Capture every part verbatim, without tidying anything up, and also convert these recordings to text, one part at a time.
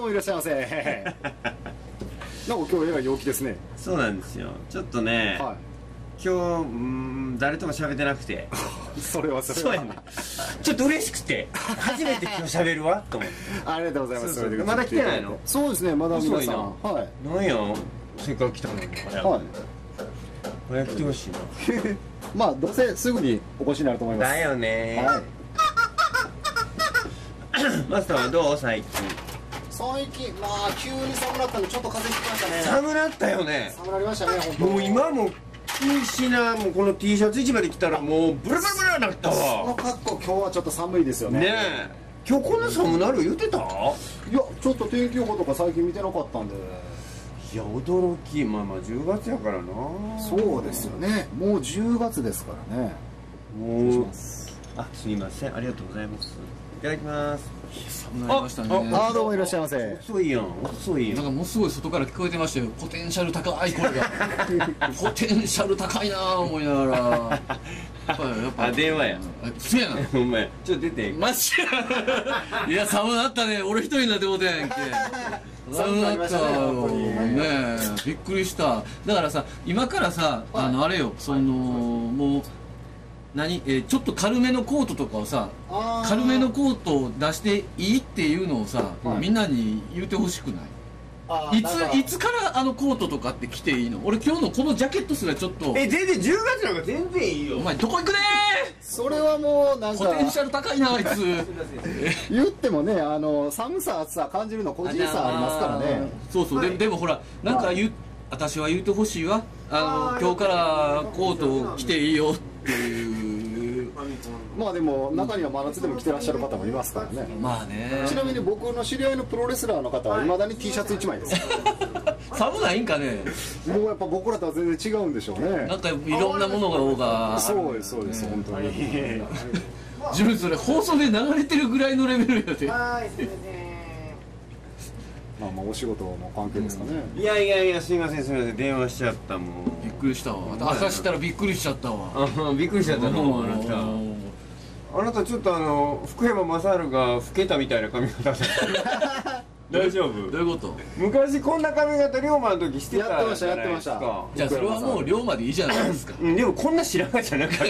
もいらっしゃいませ。なんか今日えらい陽気ですね。 そうなんですよ。ちょっとね、はい、今日うん誰とも喋ってなくてそれはそれはそうやね。ちょっと嬉しくて初めて今日喋るわと思ってありがとうございます。 そうそう、まだ来てないの？ そうですね、まだ皆さん。 はい。なんや、せっかく来たのに早く、はい、早く来てほしいなまあどうせすぐにお越しになると思います。 だよね、 はい、 マスターはどう最近？ 最近まあ急に寒くなったんでちょっと風邪ひきましたね。 寒なったよね。 寒なりましたね、本当。 もう今も気にしな、もうこの T シャツ市場で着たらもうブラブラブラなったわ。 その格好今日はちょっと寒いですよね。 ねえ、今日こんな寒なる言ってた？いやちょっと天気予報とか最近見てなかったんで。 いや驚き。まあまあじゅうがつやからな。 そうですよね、もうじゅうがつですからね。 もうあ、すみません、ありがとうございます。いただきます。 寒なりましたね。 ああ、どうもいらっしゃいませ。 遅いやん、遅いやん。 なんかもうすごい外から聞こえてましたよ。ポテンシャル高い声がポテンシャル高いなぁ思いながらやっぱやっぱあ、電話や。 せやなお前ちょっと出て。 マジいや寒なったね。俺一人になってもうてんけ寒なったよね。びっくりした。だからさ、今からさ、あのあれよ、そのもう何、えー、ちょっと軽めのコートとかをさ、軽めのコートを出していいっていうのをさ、はい、みんなに言うてほしくない？いついつからあのコートとかって着ていいの？俺今日のこのジャケットすらちょっとえ全然じゅうがつなんか全然いいよ。 お前どこ行くねー。 それはもうなんかポテンシャル高いなあいつ言ってもね、あの寒さ暑さ感じるの個人差ありますからね。 そうそう、はい、で, でもほらなんか言う、はい、私は言うてほしいわ。あの今日からコートを着ていいよっていうまあでも中には真夏でも着てらっしゃる方もいますからね。 まあね。 ちなみに僕の知り合いのプロレスラーの方はいまだに T シャツいちまいです寒ないんかね。 もうやっぱ僕らとは全然違うんでしょうね。 なんかいろんなものがそうですそうです、本当に自分それ放送で流れてるぐらいのレベルやで。 まあまあお仕事の関係ですかね。 いやいやいや、すいませんすいません、電話しちゃったもん。 びっくりしたわ。朝知ったらびっくりしちゃったわ。 あ、びっくりしちゃったの。あなたあなたちょっとあの福山雅治が老けたみたいな髪型して大丈夫？ どういうこと？ 昔こんな髪型龍馬の時してた。 やってましたやってました。 じゃあそれはもう龍馬でいいじゃないですか。 でもこんな白髪じゃなかった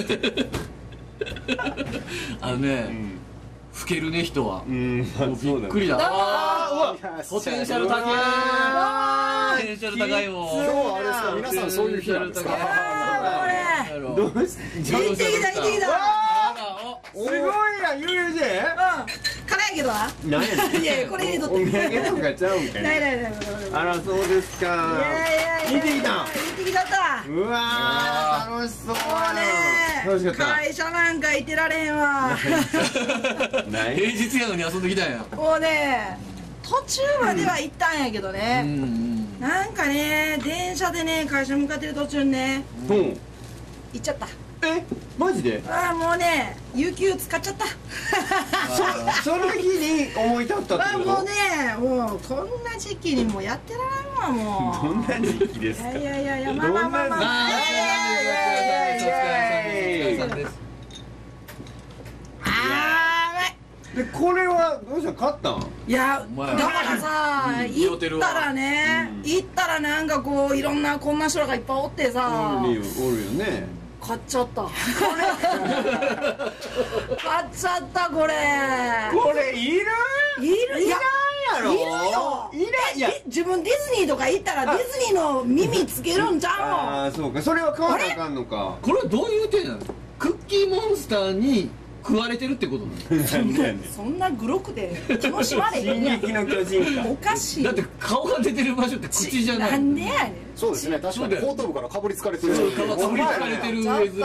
あのね、老けるね人は。うん、びっくりだ。 ああ、ポテンシャル高い。ポテンシャル高いもん。 今日はあれですか、皆さんそういう日なんですか。 どうし？ 行ってきた行ってきた。 すごいやん、ユーユージェー。 うん。辛いけどな。 何やねん。 いやいや、これ入れとって。 お土産とかちゃうんかい。 ないないない。 あら、そうですか。 いやいやいや。 行ってきた。 行ってきたった。 うわー、楽しそう。 もうね。 楽しかった。 会社なんか行ってられへんわ。 平日やのに遊んできたんや。 もうね、途中までは行ったんやけどね。なんかね、電車でね、会社向かってる途中にね。 うん。 行っちゃった。 え、マジで？ ああ、もうね、有給使っちゃった。 そその日に思い立ったってこと？ もうね、もうこんな時期にもうやってられんわもう。 どんな時期ですか？ いやいやいや、まあまあまあまあ。 あで、これはどうしたの？買ったん？ いや、だからさ、行ったらね、行ったらなんかこういろんなこんな人がいっぱいおってさ。 おるよ、おるよね。 買っちゃった。買っちゃったこれ。 これいる？ いる？いややろ？ いるよ。 いる？いや、 自分ディズニーとか行ったらディズニーの耳つけるんちゃうの？ ああ、そうか。それは買わなあかんのか。 これはどういう点なの？クッキーモンスターに食われてるってことなの？ そんなグロくて楽しまれへんやん。 進撃の巨人か。 おかしい。 だって顔が出てる場所って口じゃない。 なんでやねん。 そうですね、確かに後頭部からかぶりつかれてる。 かぶりつかれてる絵面ってこと。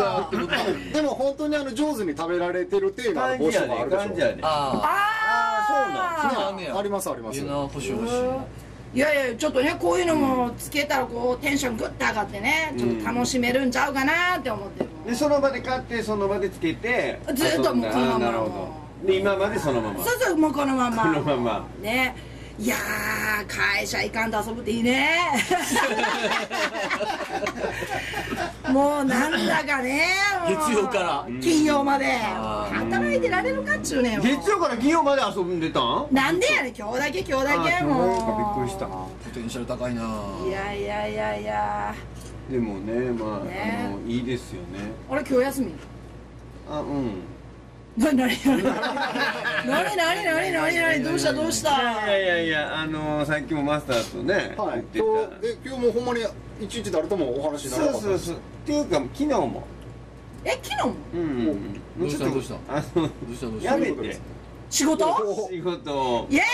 でも本当にあの上手に食べられてるテーマの帽子もあるでしょ。 感じやね。 ああ、 そうなん。 ありますあります。 欲しい欲しい。 いやいや、ちょっとね、こういうのもつけたらこうテンショングッと上がってね、ちょっと楽しめるんちゃうかなって思ってる。 で、その場で買ってその場でつけてずっともうこのまま。 なるほど。で、今までそのまま。 そうそう、もうこのまま。 このままね。いやー、会社行かんと遊ぶっていいね。ももうなんだかねもう月曜から金曜まであー働いてられるかっちゅうねんもう月曜から金曜まで遊んでたん？ なんでやねん今日だけ今日だけあ今日だけかびっもくりしたポテンシャル高いな。 ういやいやいやいやでもねまあ、 ねあのいいですよね。 あれ今日休みあうんなになになになになになになになにどうしたどうしたいやいやいやあのさっきもマスターとねはい言今って日え今日もほんまに一日誰ともお話にたならなかったんですそうそうそうっていうか昨日もえ昨日もうんうんどうしたどうしたあのどうしたどうした。 やめてそういうことです仕事お仕事をイエ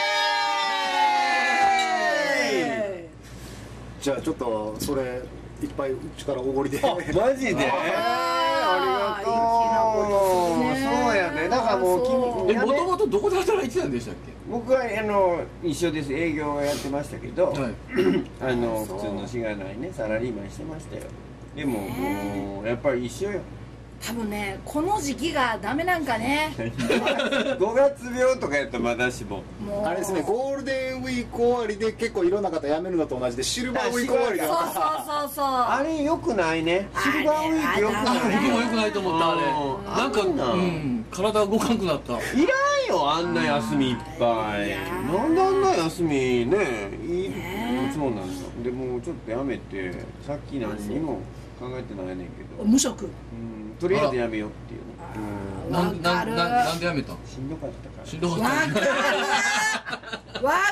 ーイじゃあちょっとそれいっぱいうちからおごりであマジでありがとう粋なことするねそうやねだからもうそうえ、 君やめもともとどこで働いてたんでしたっ僕はあの一緒です営業をやってましたけど、 け。はい。 あのそう普通のしがないねサラリーマンしてましたよでももうやっぱり一緒よ多分ねこの時期がダメなんかねごがつ病とかやったらまだしももうあれですねゴールデンウィーク終わりで結構いろんな方辞めるのと同じでシルバーウィーク終わりでそうそうそうそうあれよくないねシルバーウィークよくあない僕も良くないと思ったあれ。 うんなんかあんなうん体動かんくなった。 いらんよあんな休みいっぱいなんであんな休みねいいねそうなんですよでもうちょっとやめてさっき何にも考えてないねんけど無職うんとりあえずやめようっていうねうんなんなわかるんなんなんでやめたん？ しんどかったからしんどかっわかた。 るわか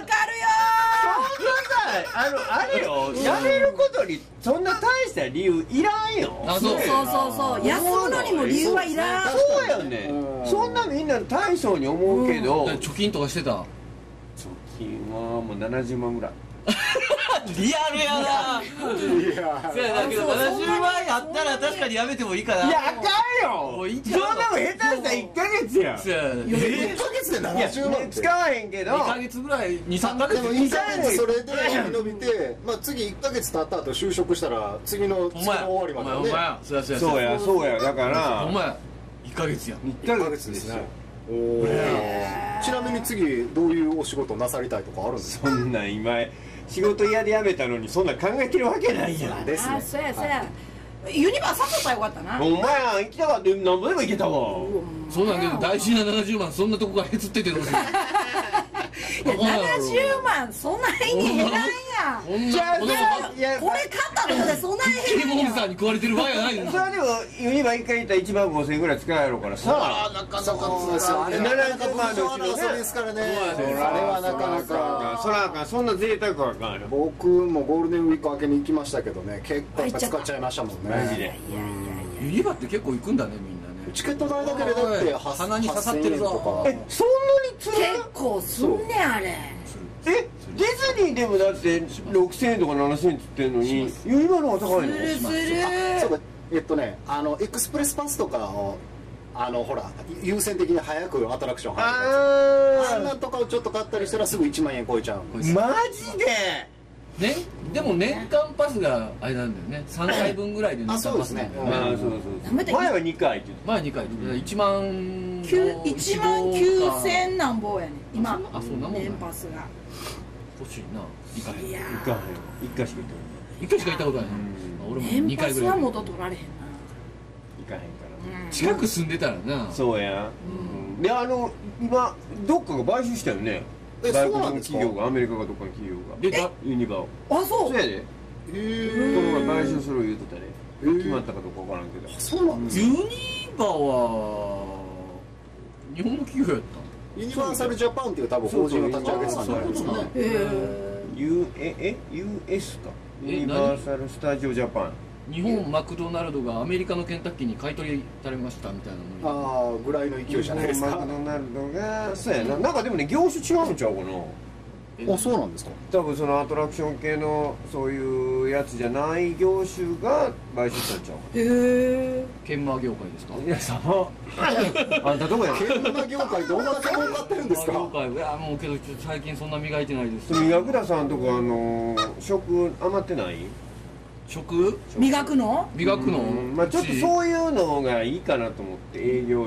あのあれよやめることにそんな大した理由いらんよあそうるよそうそうそう休むのにも理由はいらんそうやねうんそんなみんな大層に思うけど貯貯金とかしてた。 金はもうななじゅうまんぐらいリアルやな。 いやそうやだけどそうななじゅうまんあったら確かにやめてもいいかな。 いやあかんよもういいんそんなちゃうもん下手したらいっかげつやそうやいやいっかげつでいやななじゅうまんって使わへんけどにかげつぐらいにさんかげつでもいっかげつそれで伸びて、まあ、次いっかげつ経った後就職したら次の月のほんまや終わりまではねほんまやそうやそうやそうやそうやだからほんまやいっかげつや。 いっかげつですよおーちなみに次どういうお仕事なさりたいとかあるんですかそんなん今仕事嫌で辞めたのにそんなん考えてるわけないやんですねあそうやそうやユニバーサ誘ったらよかったなお前や行きたかった何ぼでも行けたわそうなんけど大事なななじゅうまんそんなとこからへつっててどうする。 いやななじゅうまんそんなに減らんやんこんじゃあなこのいやこれ買ったとこでそんなにキリモン減らんやんスターに食われてる場合やないんそれでもユニバ一回行ったらいちまんごせんえんぐらい使うやろからさなかなかそうですよあれななじゅうまんのうちのねの遊びですからねそうやねあれはなかなかそらあかんそんな贅沢はあかんよ僕もゴールデンウィーク明けに行きましたけどね結構やっぱ使っちゃいましたもんねマジでいやいやいやユニバって結構行くんだねみんなね。 チケット代だけでだっておい鼻に刺さってるぞはっせんえんとかえそんなにつる結構すんねんあれえディズニーでもだってろくせんえんとかななせんえんっつってんのにユニバの方が高いのするするそうかえっとねあのエクスプレスパスとかをあのほら優先的に早くアトラクション入るやつあんなあとかをちょっと買ったりしたらすぐいちまんえん超えちゃうーマジでね、でも年間パスがあれなんだよねさんかいぶんぐらいで年間パスなんだよあね。 あーそうそうダメだそう前はにかいって言って前にかいでいちまんいちまんきゅうせんなんぼやねん今あそんなもんなん年パスが欲しいな行かへんいやた行かへん一回しか行ったこ一回しか行ったことないな、俺も年にかパスはいぐらい元取られへんなとない行かへんから近く住んでたらなそうや、うん、であの今どっかが買収したよねえ外国のそうなんですか企業がアメリカかどっかの企業がでだユニバをあそそううやでへとえころが買収する言うてたねへー決まったかどうかわからんけどそうなんですユニバは日本の企業やっユニバーサルジャパンっていう多分法人を立ち上げてたんじゃないですかねへえ U ええ ユーエス かえユニバーサル・スタジオ・ジャパンた日本マクドナルドがアメリカのケンタッキーに買い取りされましたみたいなのにああぐらいの勢いじゃないですかマクドナルドがそうやななんかでもね業種違うんちゃうかなあそうなんですか多分そのアトラクション系のそういうやつじゃない業種が買収したんちゃうかへえ研磨業界ですかいやさあんたどこや研磨業界どんだけ儲かってるんです研磨業か界いやもうけどちょっと最近そんな磨いてないです磨くださんとかあの食余ってない食磨くの磨くのうんまあちょっとそういうのがいいかなと思って営業より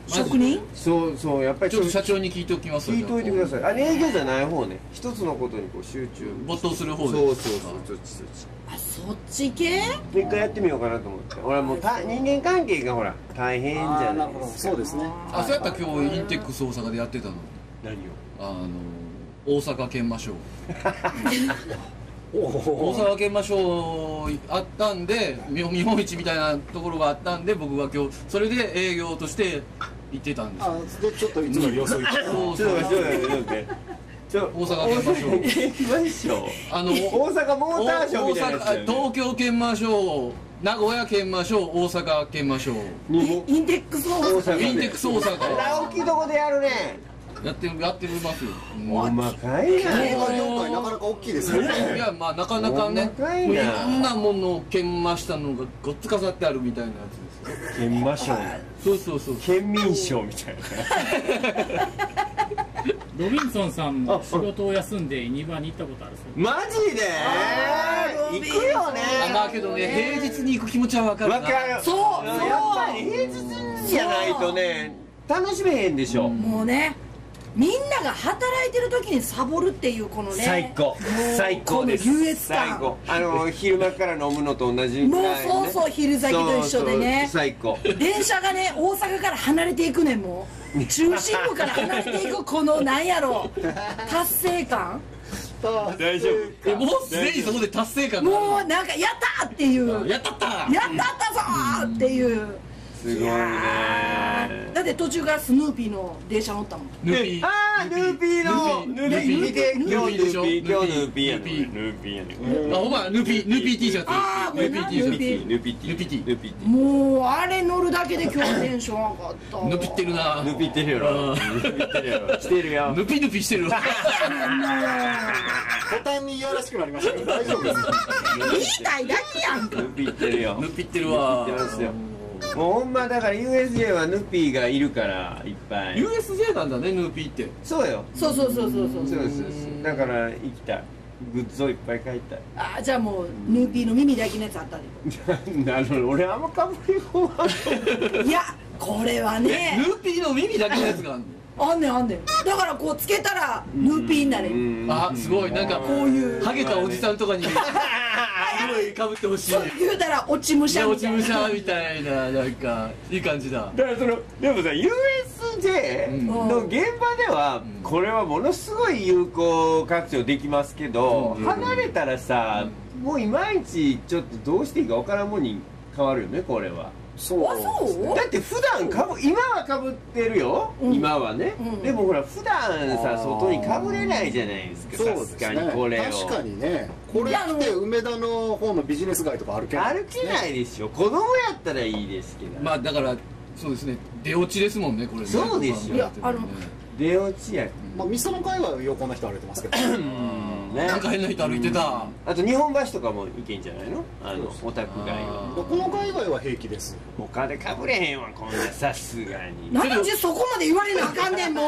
職人？ そうそう、やっぱりちょっと社長に聞いておきます。 聞いといてください。あれ営業じゃない方ね、一つのことにこう集中没頭する方で。 そうそうそう、そっちそっち。 あ、そっち系？ 一回やってみようかなと思って。俺はもうた人間関係がほら大変じゃないですか。 そうですね。 あ、そうやったら今日インテックス大阪でやってたの。 何を？ あの大阪研磨ショー。大阪研磨ショーあったんで、見本市みたいなところがあったんで、僕が今日それで営業として行ってたんです。 あ、でちょっといつもより遅い。 そうそう。 ちょっと待って、ちょっと待って、ちょっと待って。ちょ大阪研磨ショー。 研磨ショー。あの大阪モーターショーみたいなやつだよね。 東京研磨ショー、名古屋研磨ショー、大阪研磨ショー。 インテックス大阪。 インテックス大阪。 大きいとこでやるね。 やってるやってますよ。 細かいな。 映画業界なかなか大きいですよね。 いや、まあなかなかね、もういろんなものを研磨したのがごっつ飾ってあるみたいなやつですよ。 研磨賞。 そうそうそう。 県民賞みたいな。 ロビンソンさんも仕事を休んでユニバに行ったことあるそうマジで？行くよね。 まあけどね、平日に行く気持ちはわかるな。 わかる。 そう。 やっぱり平日じゃないとね、楽しめへんでしょ。 もうね。みんなが働いてる時にサボるっていうこのね最高最高です。 この優越感。 最高。あの昼間から飲むのと同じぐらいね。 もうそうそう、昼先と一緒でね。 最高。 電車がね大阪から離れていくねん。もう中心部から離れていくこのなんやろ達成感。 大丈夫。 え、もうすでにそこで達成感がある。 もうなんかやったーっていう。 やったったやったったぞーっていう。 すごいね。 だって途中からスヌーピーの電車乗ったもん。 ヌーピー。 ああ、ヌーピーのヌーピー見て、今日ヌーピー、今日ヌーピーやね。ヌーピーやね。 あ、お前ヌーピー、ヌーピー T シャツ。 あー、これな、ヌーピー。 ヌーピー、ヌーピー、ヌーピー、ヌーピー。 もうあれ乗るだけで今日テンション上がった。 ヌピってるな。 ヌピってるやろ。ヌピってるやろ。してるよ。 ヌピヌピしてる。 途端にいやらしくなりましたけど大丈夫です。 言いたいだけやんか。 ヌピってるよ。 ヌピってるわ。 ヌピってますよ。もうほんまだから ユーエスジェー はヌピーがいるからいっぱい。 ユーエスジェー なんだね、ヌーピーって。 そうよ。 そうそうそうそうそう。 そうですそうです。だから行きたい。グッズをいっぱい買いたい。 あ、じゃあもうヌーピーの耳だけのやつあったで。 なるほど、俺あんまかぶりもいや、これはね。 ヌーピーの耳だけのやつがあるの。 あんねんあんねん。だからこうつけたらヌーピーになれる。 あ、すごい、なんかこういうハゲたおじさんとかに黒いかぶってほしい。 そう言うたら落ち武者落ち武みたいな。 者みたいな、なんかいい感じだ。 だからそのでもさ ユーエスジェー の現場ではこれはものすごい有効活用できますけど、離れたらさもういまいちちょっとどうしていいか分からんもんに変わるよねこれは。 そうあ、そうだって普段かぶ今はかぶってるよ、 うん今はね、 うんでもほら普段さあー外にかぶれないじゃないですか。 そうさですすねがにこれを確かにねこれ来て梅田の方のビジネス街とか歩けない歩けないでしょ。子供やったらいいですけど、 まあだからそうですね、出落ちですもんね、これね。 そうですよいやあの出落ちやまあ味噌の界隈は横な人歩いてますけどね。 なんか変な人歩いてた。 あと日本橋とかもいけんじゃないの、あのオタク街は。 この界隈は平気です。 他でかぶれへんわこんな、さすがに。 なんでうちそこまで言われなあかんねんもう。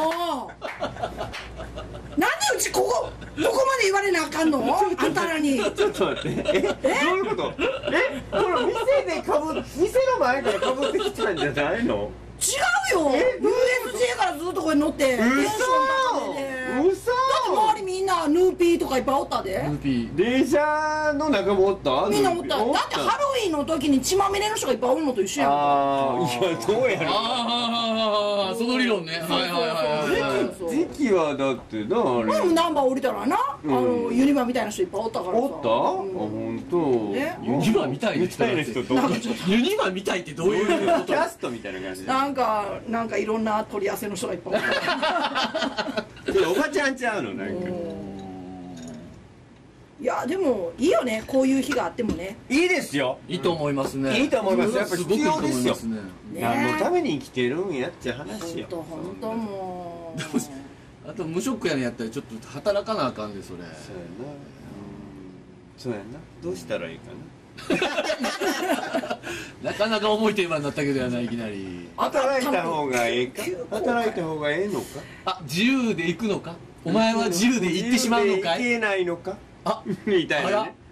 なんでうちここどこまで言われなあかんのあんたらに。 ちょっと待って、えどういうこと？えこの店でかぶ店の前からかぶってきたんじゃないの？ 違うよ。ユーエスジェー からずっとこれ乗ってテンション高めで。 嘘だって周りみんなヌーピーとかいっぱいおったで。 ヌーピー。 電車の中もおった？ みんなおった。だってハロウィンの時に血まみれの人がいっぱいおるのと一緒やんか。 ああ、いやどうやろああ、その理論ね。はいはいはいはい。 そうそう時期はだってなあれでもナンバー降りたらな、あのユニバみたいな人いっぱいおったからさ。 おった？あ、本当。 ねユニバみたいなみたいな人となんかちょっユニバみたいってどういうことキャストみたいな感じで。 なんかなんかいろんな取り合わせの人がいっぱいおった。 ちょっとおばちゃんちゃうのなんか。 いやでもいいよね、こういう日があってもね。 いいですよ。 いいと思いますね。 いいと思いますやっぱ必要ですよすごくいいと思いますね。 ね何のために生きてるんやっちゃ話よ。 本当本当もう。 あと無職やねんやったらちょっと働かなあかんでそれ。 そうやな。そうやな。どうしたらいいかなかなか重いテーマになったけどやないきなり。 な。働いた方がええか。働いた方がええのか。 あ、自由で行くのか。お前は自由で行ってしまうのかい。 自由で行けないのか。 あ、 みたいなね。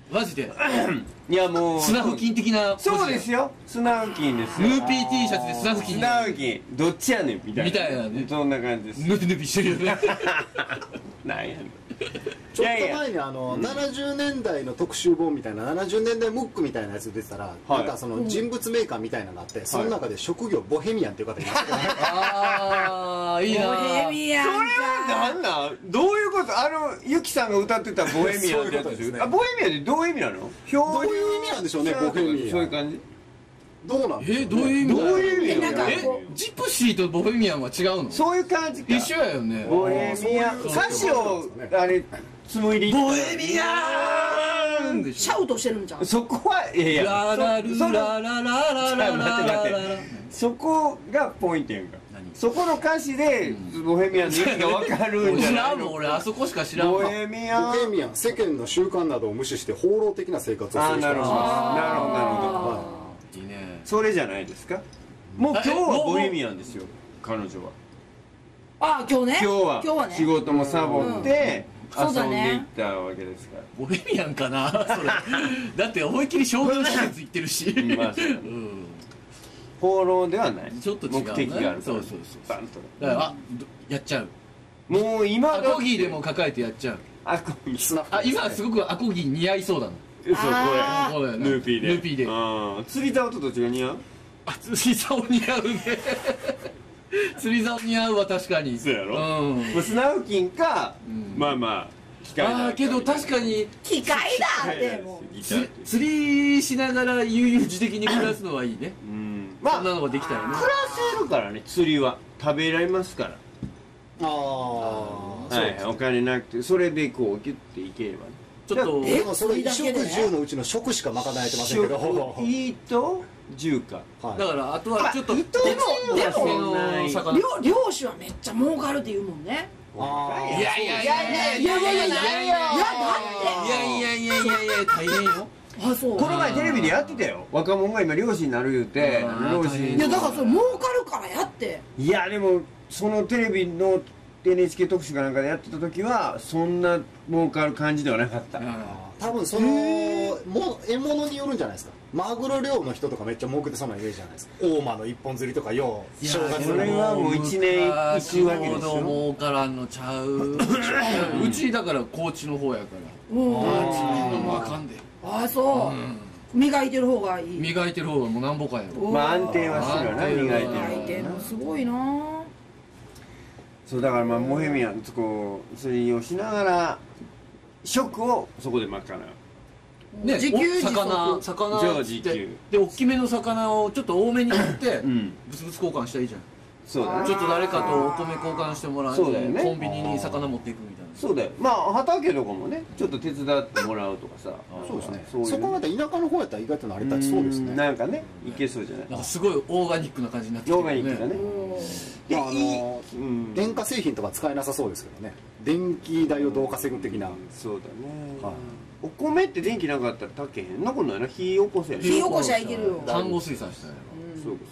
マジでいやもう砂付近的な。 そうですよ、砂付近ですよ。 ヌーピー T シャツで砂付近砂付近どっちやねんみたいなみたいなね、 そんな感じです。 ヌピヌピしてるよねなんやねん。 ちょっと前にあのななじゅうねんだいの特集本みたいなななじゅうねんだいムックみたいなやつ出てたら、なんかその人物メーカーみたいなのがあって、その中で職業ボヘミアンっていう方いましたけどね。 ああいいな。 ボヘミアンそれは何なん、どういうこと？あのユキさんが歌ってたボヘミアンってやつですよ。あ、ボヘミアンってどういう意味なの？ どういう意味なんでしょうね、ボヘミアン。 そういう感じ。 どうなんでしょうね。 えどういう意味？ どういう意味なの？ えジプシーとボヘミアンは違うの？ そういう感じか。 一緒やよね。 ボヘミアン歌詞をあれ紡いでいった。 ボヘミアンでしシャウトしてるんじゃん。 そこはいやいやララルそララララララ待って待ってララそこがポイントやんか。 何そこの歌詞でボヘミアンの意味が分かるんじゃ知ないの？ らんもん俺あそこしか知らんボわ。 ヘミアン。 ボヘミアン、世間の習慣などを無視して放浪的な生活をする人あーなるほどらなるほどなるほど。 はいいいね。 それじゃないですか。もう今日はボヘミアンですよ、彼女は。 あ、今日ね。 今日は今日はね。 仕事もサボってうんそうだ遊んでいねったわけですから。 ボヘミアンかなそれ。だって思いっきり商業施設行ってるし。 まあそううん放浪ではない。 ちょっと違うね目的があるから。 そうそうそうバンと。 だからあどやっちゃう。 もう今アコギでも抱えてやっちゃう。 アコギ。 スナフあ今すごくアコギ似合いそうだな。 そうこあそうだよねれヌーピーで。 ヌーピーでうん釣り竿とどっちが似合う？ あ釣り竿似合うね。釣り竿似合うわ確かに。 そうやろ。 うん。 まあスナフキンかんまあまあ機械ああけど確かに機械だってもう。 つ釣りしながら悠々自適に暮らすのはいいね。 うんまあそんなのができたよね。 暮らせるからね、釣りは食べられますから。 ああ、 はい、お金なくてそれでこうギュッていければね。 ちょっとでもそれ衣釣りだけで食住のうちの食しか賄えてませんけど。 食いと住か。 はいだからあとはちょっとあ糸でもでそんもなに魚。 漁漁師はめっちゃ儲かるって言うもんね。 あーいやいやいやいやいいやいやいやいやいやいやいやいやいやいやいや大変よ。 あ、そう。 この前テレビでやってたよ。若者が今漁師になる言うてあー漁師いやだからそれ儲かるからやって。 いやでもそのテレビの エヌエイチケー 特集かなんかでやってた時はそんな儲かる感じではなかった。 多分そのも獲物によるんじゃないですか。マグロ漁の人とかめっちゃ儲けてそうなイメージじゃないですか。大間の一本釣りとかよう正月それのはもう一年一週わけですよ。 儲からんのちゃう。うちだから高知の方やから。 うん。 高知のあかんで。 あ、そう。磨いてる方がいい。 磨いてる方がもうなんぼかやろ。 まあ安定はするよな、 安定磨いて磨いてるるのすごいな。 そうだからまあボヘミアンこう釣りをしながら食をそこで賄う。 ね、 自給自足魚魚じゃあって自給で大きめの魚をちょっと多めに取ってうんブツブツ交換したらいいじゃん。 そうだねちょっと誰かとお米交換してもらってそうだよねコンビニに魚持っていくみたいな。 そうだよ。まあ畑とかもねちょっと手伝ってもらうとかさ。 そうですね。 そういうそこまで田舎の方やったら意外と成り立ちそうですね。 んなんかねいけそうじゃない。 なんかすごいオーガニックな感じになってきてオーガニックだね。 まああのうん電化製品とか使えなさそうですけどね。電気代をどう稼ぐ的な。 そうだね。 はいお米って電気なかったら炊けへんなことないな。火起こせやね。 火起こしゃいけるよ。 単語水産したんやそうか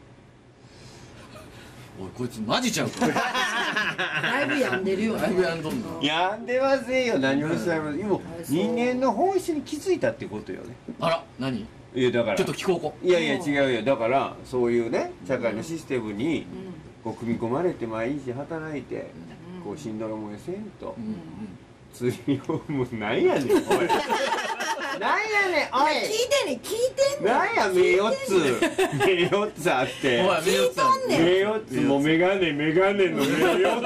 ろ。おいこいつマジちゃうか。 だいぶ病んでるよね。 だいぶやんどんの。 そう。やんでませんよ。何をおっしゃいます。今人間の本質に気づいたってことよね。 あら何？ いやだから。 ちょっと聞こうこ。 いやいや違うよ。だからそういうね社会のシステムにこう組み込まれて毎日働いてこうしんどい思いせんとうんうん釣りをもうなんやねんおい。なんやねんおい。 聞いてね、聞いてんね。 なんや目四つ目四つあっておい目四つある聞いとんねん目四つもうメガネメガネの目四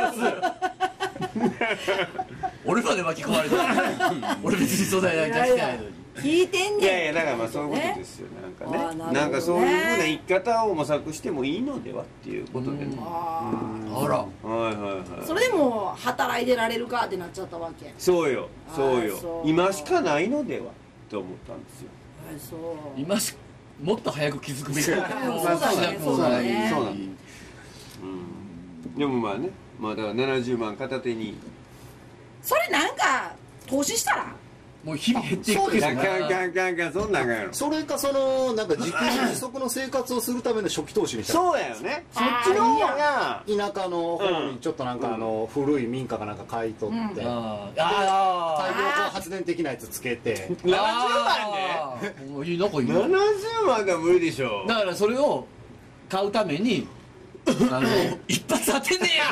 俺まで巻き込まれた。俺別に素材なんかしてないのに。 聞いてんねん。 ついやいやだからまあそういうことですよ。なんかねあーなるほどねなんかそういうふうな生き方を模索してもいいのではっていうことでね。 ああら。 はいはいはいーそれでも働いてられるかってなっちゃったわけ。 そうよそうあーよそう今しかないのではと思ったんですよ。 あ、そう。 今しもっと早く気づくべきだった。 そうだねそうだねそうなんだうんでもまあねまあだからななじゅうまん片手にそれなんか投資したら。 もう日々減っていくけどな。 ガンガンガンガンガンそんなんがやろ。 それかそのなんか自給自足の生活をするための初期投資みたいな。 そうやよね。そっちの方が田舎の方にちょっとなんかあの古い民家かなんか買い取って、太陽あ光発電的なやつつけて、 ななじゅうまんあもういいなんかいいでななじゅうまんでは無理でしょ。 だからそれを買うためにあの一発当てねえ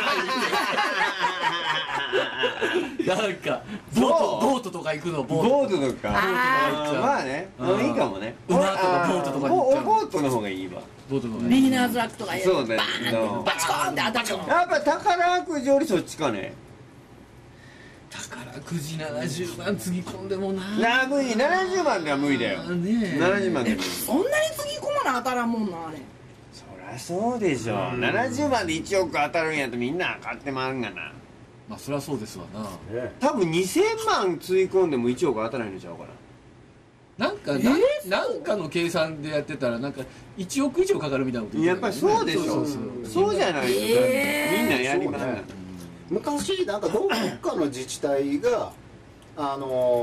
やなんかボートボートとか行くの。ボートボートとか。 あーまあね、いいかもね。 馬とかボートとかに行っちゃうボートの方がいいわ。 ボートとかビギナーズラックとかやるそうだよバーンバチコーンって当たるの。 やっぱ宝くじよりそっちかね。 宝くじななじゅうまんつぎ込んでもななあ無理、ななじゅうまんでは無理だよ。 ねえななじゅうまんで無理。 そんなにつぎ込まな当たらんもんなあれ。 そりゃそうでしょ。ななじゅうまんでいちおく当たるんやとみんな買ってまんがな。 まあそりゃそうですわな。 多分にせんまんつぎ込んでもいちおく当たらないのちゃうかな。 なんかな、なんかの計算でやってたらなんかいちおく以上かかるみたいなこと言やっぱりそうでしょ。 そうそうそうじゃないと、 えーみんなやりまんがな。 昔なんかどっかの自治体があ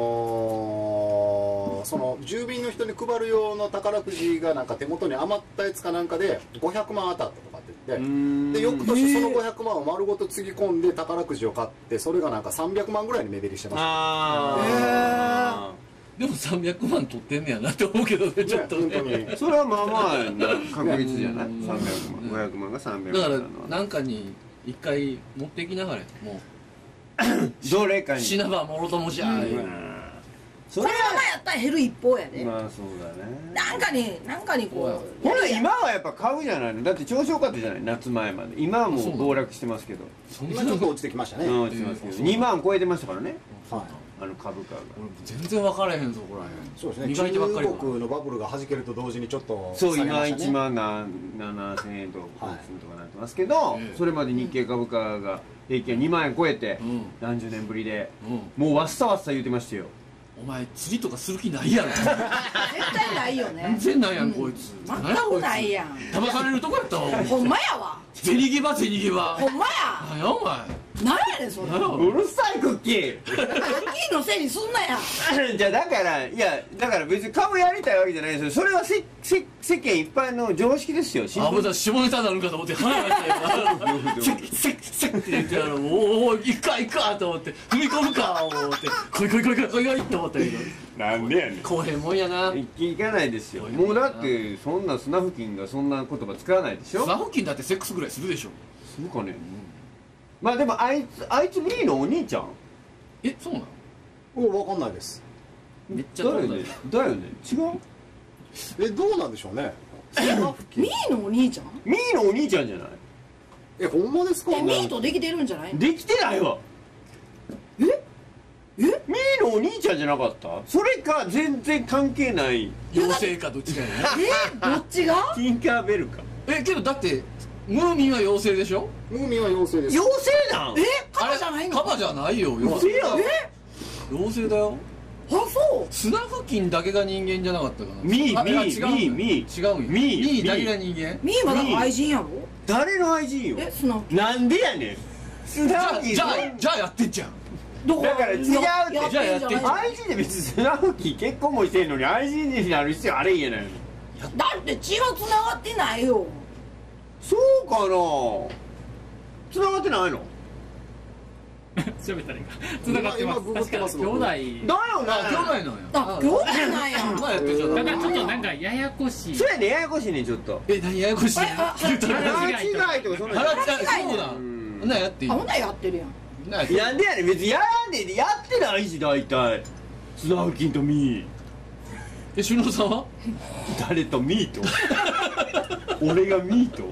のー、その住民の人に配る用の宝くじがなんか手元に余ったやつかなんかでごひゃくまん当たったとかって言って、で翌年そのごひゃくまんを丸ごとつぎ込んで宝くじを買って、それがなんかさんびゃくまんぐらいに目減りしてました。 あでもさんびゃくまん取ってんねやなって思うけどねちょっとね。 本当にあそれはまあまあな確率じゃない。さんびゃくまんごひゃくまんがさんびゃくまんだからなんかに一回持ってきながらもうどれかに死なばもろともじゃーいうそれこれはまあやったら減る一方やで。 まあそうだね。 なんかになんかにこうほら今はやっぱ買うじゃないの。だって調子良かったじゃない、夏前まで。今はもう暴落してますけど。 今ちょっと落ちてきましたね。 うん落ちてますけどにまん超えてましたからね、 はい。 あの株価が。 俺全然分からへんぞこらへん。 そうですね。 磨いてばっかり中国のバブルが弾けると同時にちょっとそう下げま今したね。 いちまんななせんえんとかはいとかなってますけど、 ええそれまで日経株価が平均にまんえん超えてうん何十年ぶりでうんもうわっさわっさ言うてましたよ。 お前釣りとかする気ないやろ絶対ないよね。 全然ないやんこいつ。 全何やこいつくないやん。 騙されるとこやったわ。 ほんまやわ。 銭ゲバ銭ゲバ。 ほんまや。 何やお前。 なんやねんそれ。 何やおうるさいクッキークッキーのせいにすんなや。 じゃあだからいやだから別に顔やりたいわけじゃないですよ。それはせせ世間一般の常識ですよ。 あぶた下ネタになるかと思って腹が痛いわ。セッセッセッって言ってあのおお行くか行くかと思って踏み込むか思って来い来い来い来い来い来いって思ったけどなんでやねん。 こうへんもんやな。 いかないですよ。もうだってそんなスナフキンがそんな言葉使わないでしょ。 スナフキンだってセックスぐらいするでしょ。 するかね。まあでもあいつあいつミーのお兄ちゃん。 えそうなの。 おわかんないです。 めっちゃだよねどうだよ。 だよね。違う。 えどうなんでしょうね。 ミーのお兄ちゃん？ ミーのお兄ちゃんじゃない。 えほんまですか？ えミーとできてるんじゃないの？ できてないわ。 え？え？ ミーのお兄ちゃんじゃなかった？それか全然関係ない妖精かどっちかやね。 えどっちが？ ティンカーベルか。 えけどだってムーミンは妖精でしょ。 ムーミンは妖精です。 妖精なん？ えカバじゃないの？ カバじゃないよ。 妖精や。 妖精だよ。 あそう。 スナフキンだけが人間じゃなかったかな。 ミーあいやミー違うんよミー違うんよ。 ミーミーだけが人間。 ミーはだから愛人やろ？ 誰の愛人よ。 えスナなんでやねん。スじゃナフキンあじゃあじゃあやってんじゃん。 どだから違うってやってんじゃないじゃあやってんじゃん愛人で別にスナフキン結婚もしてんのに愛人になる必要あれんやないの。 だって血は繋がってないよ。 そうかな。繋がってないの？ 調べたらいいか。繋がってます。 今今ググってます確か兄弟。 だよね。 あ兄弟なんや。 あ兄弟なんや。 まあやってんじゃん。 だからちょっとなんかややこしい。 そうやね、ややこしいねちょっと。 え何ややこしい。 ああ言うたら腹違いとかそんなん腹違いそうだ。 んそんなんやっていいあほんならやってるやん。 なんやっていいなんでやねん、別にやらんでやってないし大体スナフキンとミーえしゅのさんは誰とミーと俺がミーと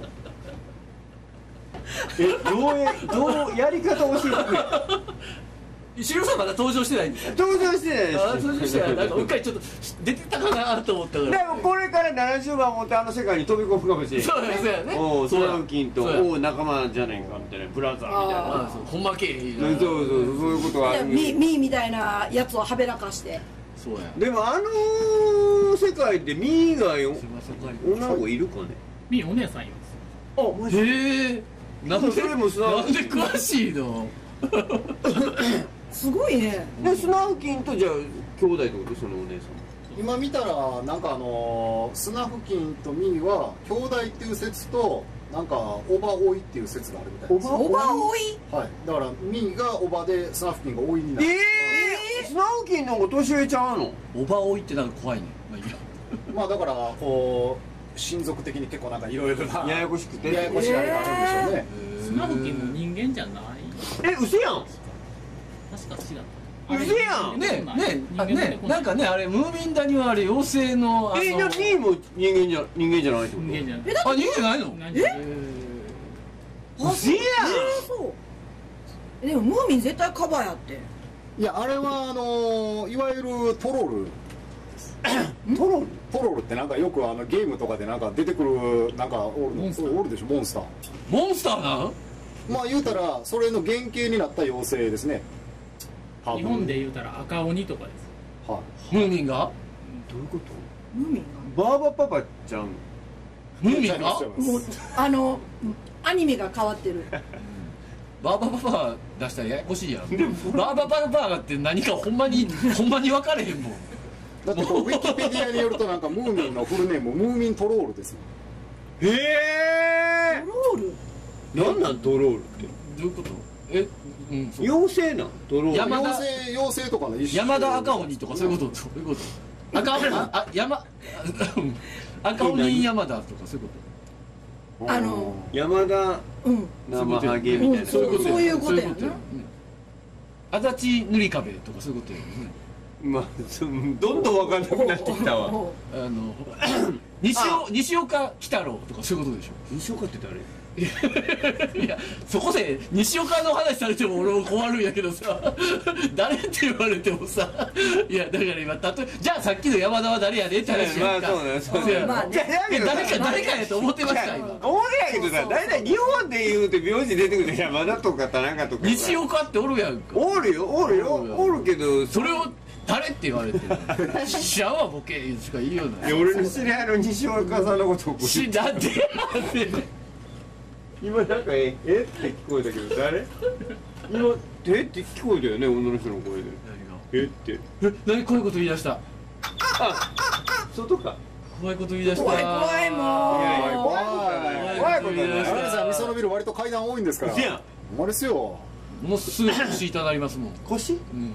えどうやどうやり方教えてくれ。 しゅのさんまだ登場してないんですよ。 登場してないです。 あ登場してない。なんかうっかりちょっと出てたかなと思ったから。 でもこれからななじゅうまん持ってあの世界に飛び込むかもしれない。 そうやそうやね。 おうスそうやナフキンとそうやおう仲間じゃねえかみたいなブラザーみたいな。 あそうほんまけえそうそうそうそういうことがあでる。 ミーミーみたいなやつをはべらかして。 そうや。 でもあの世界でミーがよすいません女の子いるかね。 みーお姉さんいます。 あマジで。 へえ。なんでそれもスナなんで詳しいの。 すごいね。 でスナフキンとじゃあ兄弟ってこと？そのお姉さん。 今見たらなんかあのスナフキンとミーは兄弟っていう説となんかおばおいっていう説があるみたいです。 おばおい？ はい。だからミーがおばでスナフキンがおいになる。 ええー、スナフキンの方が年上ちゃうの？ おばおいってなんか怖いね。まあいいや。 まあだからこう親族的に結構なんかいろいろなややこしくてややこしいあれがあるんでしょうね。 スナフキンも人間じゃない。 え、嘘やん。 確か違った。 嘘やん。 ねねあねなんかねあれムーミン谷はあれ妖精のあのえ、じゃあミーも人間じゃ人間じゃないってこと？ 人間じゃない。 あ人間じゃないの？ え？ 嘘やん。 そう。でもムーミン絶対カバーやって。 いやあれはあのいわゆるトロル。 トロル？ トロルってなんかよくあのゲームとかでなんか出てくるなんかおるおるでしょモンスター。 モンスターなん？ まあ言うたらそれの原型になった妖精ですね。 日本で言うたら赤鬼とかです。 はムーミンが？ どういうこと？ ムーミンバーバパパちゃん。 ムーミンが？ がもうあのアニメが変わってる。 バーバパパ出したらややこしいやん。バーバパパって何かほんまにほんまに分かれへんもん。 だってこうウィキペディアによるとなんかムーミンのフルネームムーミントロールですよ。 へえ。 トロール？ なんなんトロールって？ どういうこと？え、うん、 妖精なんトロール。 山田妖精妖精とかの一種。 山田赤鬼とかそういうことそういうこと赤鬼ああ山赤鬼山田とかそういうこあの山田うん生ハゲみたいな。 そういうことそういうことやな。 足立塗り壁とかそういうことやね。 まあそどんどん分かんなくなってきたわ。 あの西尾西岡鬼太郎とかそういうことでしょ。 西岡って誰？ いやそこで西岡の話されても俺も困るんやけどさ誰って言われてもさいやだから今例えじゃあさっきの山田は誰やでって話やんか。 まあそうだよそうだよ。 まあねじゃあえ誰か誰かやと思ってました今。 思うやけどさ、大体日本で言うて名字出てくる山田とか田中とか。 西岡っておるやんか。 おるよおるよおるけどそれを誰って言われてる知らんわボケしか言いようない。 いや俺の知り合いの西岡さんのことをしだってなんで今なんかええって聞こえたけど誰？今えって聞こえたよね女の人の声で。えってえ何怖いこと言い出した。 あ外か。 怖いこと言い出した。 怖い怖いもう。 いやいや怖いことない怖いことない。 山田さん味噌のビル割と階段多いんですから。 せやん。 ほんまですよ。 ものすぐ腰痛なりますもん。 腰？ うん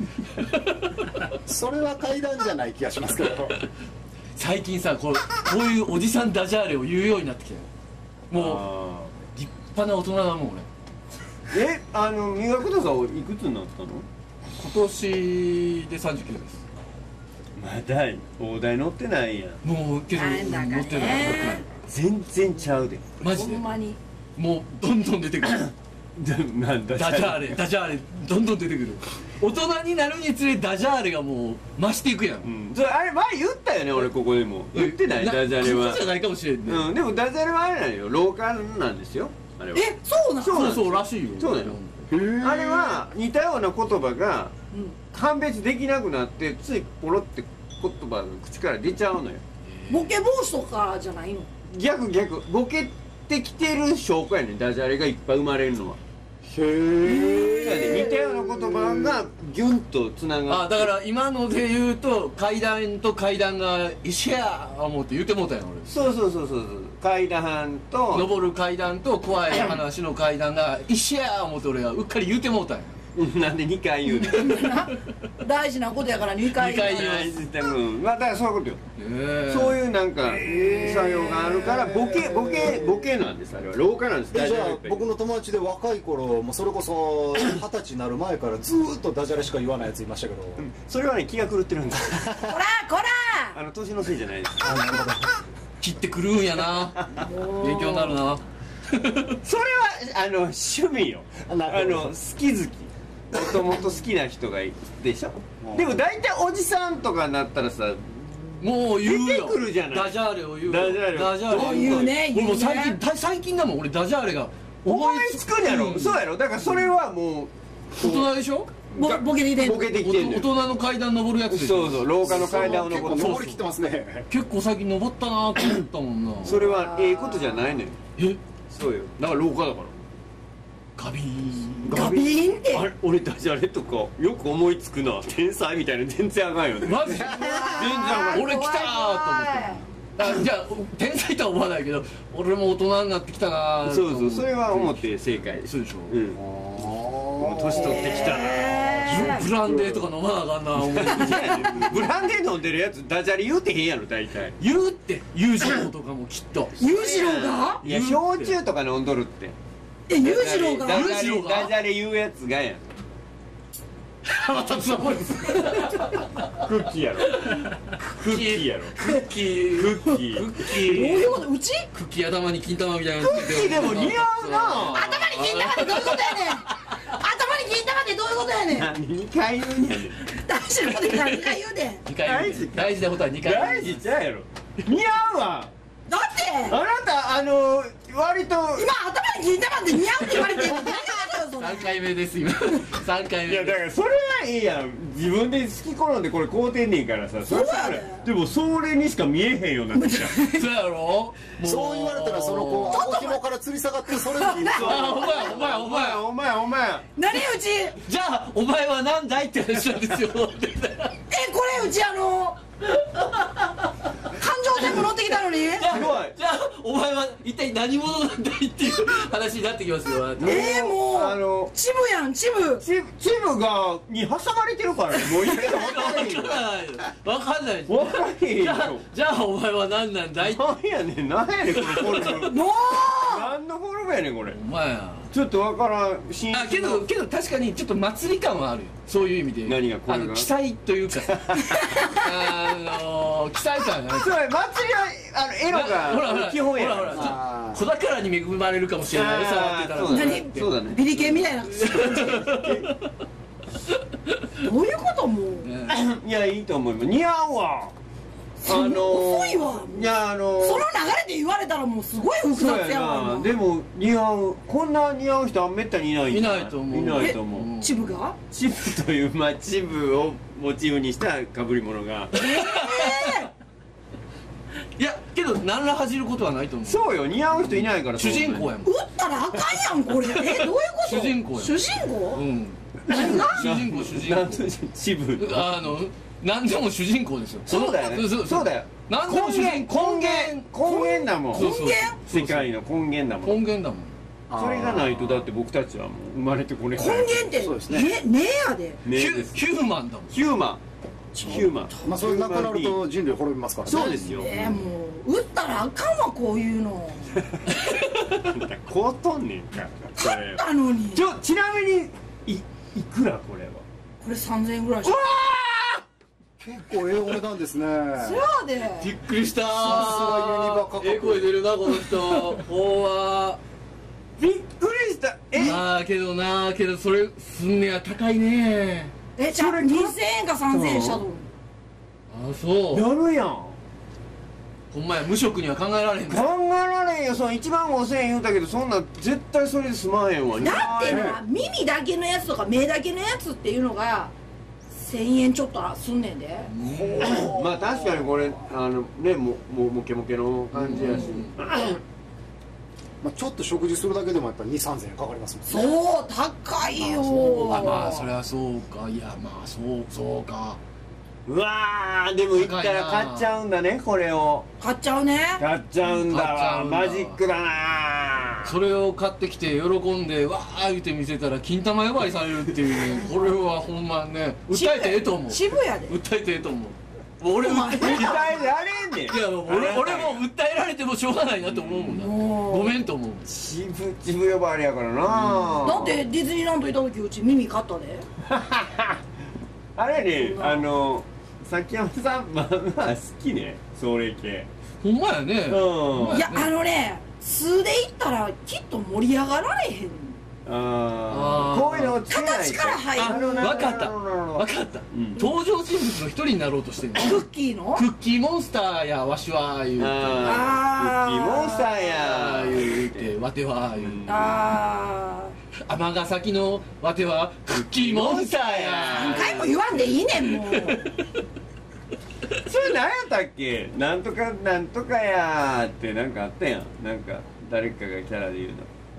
それは階段じゃない気がしますけど。 最近さこうこういうおじさんダジャーレを言うようになってきたよ。もう立派な大人だもん俺。 えあの磨くとさいくつになったの？ 今年でさんじゅうきゅうです。 まだ大台乗ってないやん。 もうけどなんだかね乗ってない乗ってない全然ちゃうで。 マジでほんまに。 もうどんどん出てくるなんだダジャーレダジャーレどんどん出てくる。大人になるにつれダジャーレがもう増していくやん。 うんそれあれ前言ったよね俺ここでも言ってないダジャレはここじゃないかもしれんね。 うんでもダジャレはあれなんよ廊下なんですよあれは。 えそうなの？ そうそうらしいよ。 そうなのあれは似たような言葉がうん判別できなくなってついポロって言葉が口から出ちゃうのよ。 ボケ防止とかじゃないの？ 逆逆ボケてきてる証拠やねんダジャレがいっぱい生まれるのは。 へえ。 そうやね似たような言葉がギュンとつながあだから今ので言うと階段と階段が一緒や思って言ってもうたやん俺。 そうそうそうそうそう階段と登る階段と怖い話の階段が一緒や思って俺はうっかり言うてもうたんや。 なんでにかい言うの大事なことやからにかい言う。 二回言ううんまあだからそういうことよ。そういうなんか作用があるからボケボケボケなんですあれは廊下なんです。 えじゃあ大丈夫僕の友達で若い頃もうそれこそ二十歳になる前からずーっとダジャレしか言わないやついましたけど。 それはね気が狂ってるんですこらこら。 あの年のせいじゃないです。 切ってくるんやな勉強になるな。 それはあの趣味よ。あなるほどの好き好きもともと好きな人がいるでしょ。でも大体おじさんとかになったらさもう言うよ出てくるじゃないダジャーレを言うよダジャーレダジャーレ言うね言うね俺もう最近だ最近だもん俺ダジャーレが思いつくんやろ。そうやろだからそれはもう大人でしょ。 ボボケてきてんの？ ボケてきてんの大人の階段登るやつでしょ。 そうそう廊下の階段を結構登って登りきってますね。 結構最近登ったなと思ったもんな。 それはええことじゃないのよ。 えそうよだから廊下だからガビーンガビーンって。 あれ俺ダジャレとかよく思いつくな、天才みたいな。全然あかんよね。 マジ全然あかん。俺来たーと思ってあ、じゃあ天才とは思わないけど俺も大人になってきたなー。 そうそう、それは思って正解。 そうでしょ。 うん、もう年取ってきたな。 ブランデーとか飲まなあかんな思うブランデー飲んでるやつダジャレ言うてへんやろ大体。 言うって裕次郎とかもきっと裕次郎が。 いや焼酎とか飲んどるって。 え、裕次郎が。 ダジャレダジャレ言うやつがやん。 またつまりですクッキーやろ。クッキーやろ。 クッキークッキークッキどうーいうこと、うち。 クッキー頭に金玉みたいなクッキーでも似合うな。 頭に金玉ってどういうことやねん。頭に金玉ってどういうことやねん。 何にかい言うんやねん。 大事なこと何回言うでん。 二回大事大事なことは二回大事ちゃうやろ。似合うわ。 だってあなたあの割と。 今頭に金玉って似合うって言われてるの。 三回目です今三回目。 いやだからそれはいいやん。自分で好き好んでこれ買うてんねんからさ。それそうやで。 でもそれにしか見えへんようになってきた。 そうやろ。 そう言われたらそのこう顎紐から吊り下がってるそれでいいんですよ。 あ、お前お前お前お前お前何うち。 じゃあお前は何だいって話なんですよ。 え、これうちあの感情全部乗ってきたのに。 すごい。 じゃあお前は一体何者なんだいっていう話になってきますよ。 えー、もうあのチブやん、チブ。 チチブがに挟まれてるからね。もういや分かんないよ。 分かんない分かんないよ。 じゃあじゃあお前は何なんだい。 なんやねん、なんやねんこのフォルム。 もう何のフォルムやねんこれ。 お前やちょっとわからん。新あけどけど確かにちょっと祭り感はあるよ。そういう意味で何がこれがあの記載というかあの記載感がね。 つまり祭りはあのエロほらほらが基本やほらほらあ子宝に恵まれるかもしれないね。触ってたらそうだね何そうだね。 ビリケンみたいな感じ。どういうこともう。 ねいやいいと思います。似合うわ。あの遅いわ。 いやあのその流れで言われたらもうすごい複そうや雑やわな。 今。 でも似合う。こんな似合う人はめったにいないんじゃいないと思ういないと思う。 チブが。 チブというまあチブをモチーフにした被り物が。 いやけど何ら恥じることはないと思う。 そうよ、似合う人いないから。 主人公やもん。 打ったらあかんやんこれ。え、どういうこと。 主人公や主人公。 うん何が。 主人公主人なんと公チブ。 あの何でも主人公ですよ。 そうだよね。 そうそうだよ。 何でも主人公。 根源根源だもん。 そうそう根世界の根源だもん。 根源だもん。 それがないとだって僕たちはもう生まれてこれない。 根源ってそうですねねねえやで。 ねヒュですヒューマンだもん。 ヒューマン。ヒューマン。 まあそれなくなると人類滅びますからね。 そうですよ。 えー、もう打ったらあかんわこういうの。 こうとんねんから。それなのに。 ちょちなみにいいくらこれは。 これさんぜんえんぐらいしか。 結構ええお値段ですね。 そやで。 びっくりしたー。 さすがユニバ価格ええ声出るなこの人。ほわびっくりした。えー。まあけどなけどそれすんねや高いね。 え、じゃあにせんえんかさんぜんえんしたと思う。 あそう。 やるやん。 ほんまや無職には考えられへん考か。 えられんよ。そのいちまんごせんえん言うたけどそんな絶対それで済まへんわ。 だってねな、耳だけのやつとか目だけのやつっていうのがせんえんちょっとすんねんで。 まあ確かにこれあのねももモケモケの感じやし。 まあちょっと食事するだけでもやっぱに、さんぜんえんかかりますもんね。 そう高いよ。 あまあそれはそうか。いやまあそうそうか。 うわーでも行ったら買っちゃうんだねこれを。 買っちゃうね。 買っちゃうんだわ。 買っちゃうんだマジックだな。 それを買ってきて喜んでわー言って見せたら金玉呼ばわりされるっていうね。これはほんまね訴えてええと思う。 渋谷で。 訴えてええと思う。俺訴え期待であれんねん。 いや俺俺も訴えられてもしょうがないなと思うもんな。 もうごめんと思う。 チブチブ呼ばわりやからな。 だってディズニーランド行った時うち耳買ったで。 あれねあの崎山さんまあまあ好きねそれ系。 ほんまやね。 うんいやあのね、数で行ったらきっと盛り上がられへん。 ああこういうのをつけないと。 形から入るあ分かった分かった、 うん、 登場人物の一人になろうとしてるの。 クッキーのクッキーモンスターやわしは言うてあークッキーモンスターや言うてわては言うてあ尼崎のわてはクッキーモンスターあや何回も言わんでいいねんもう。 それ何やったっけ。なんとかなんとかやーってなんかあったやん。なんか誰かがキャラで言うの。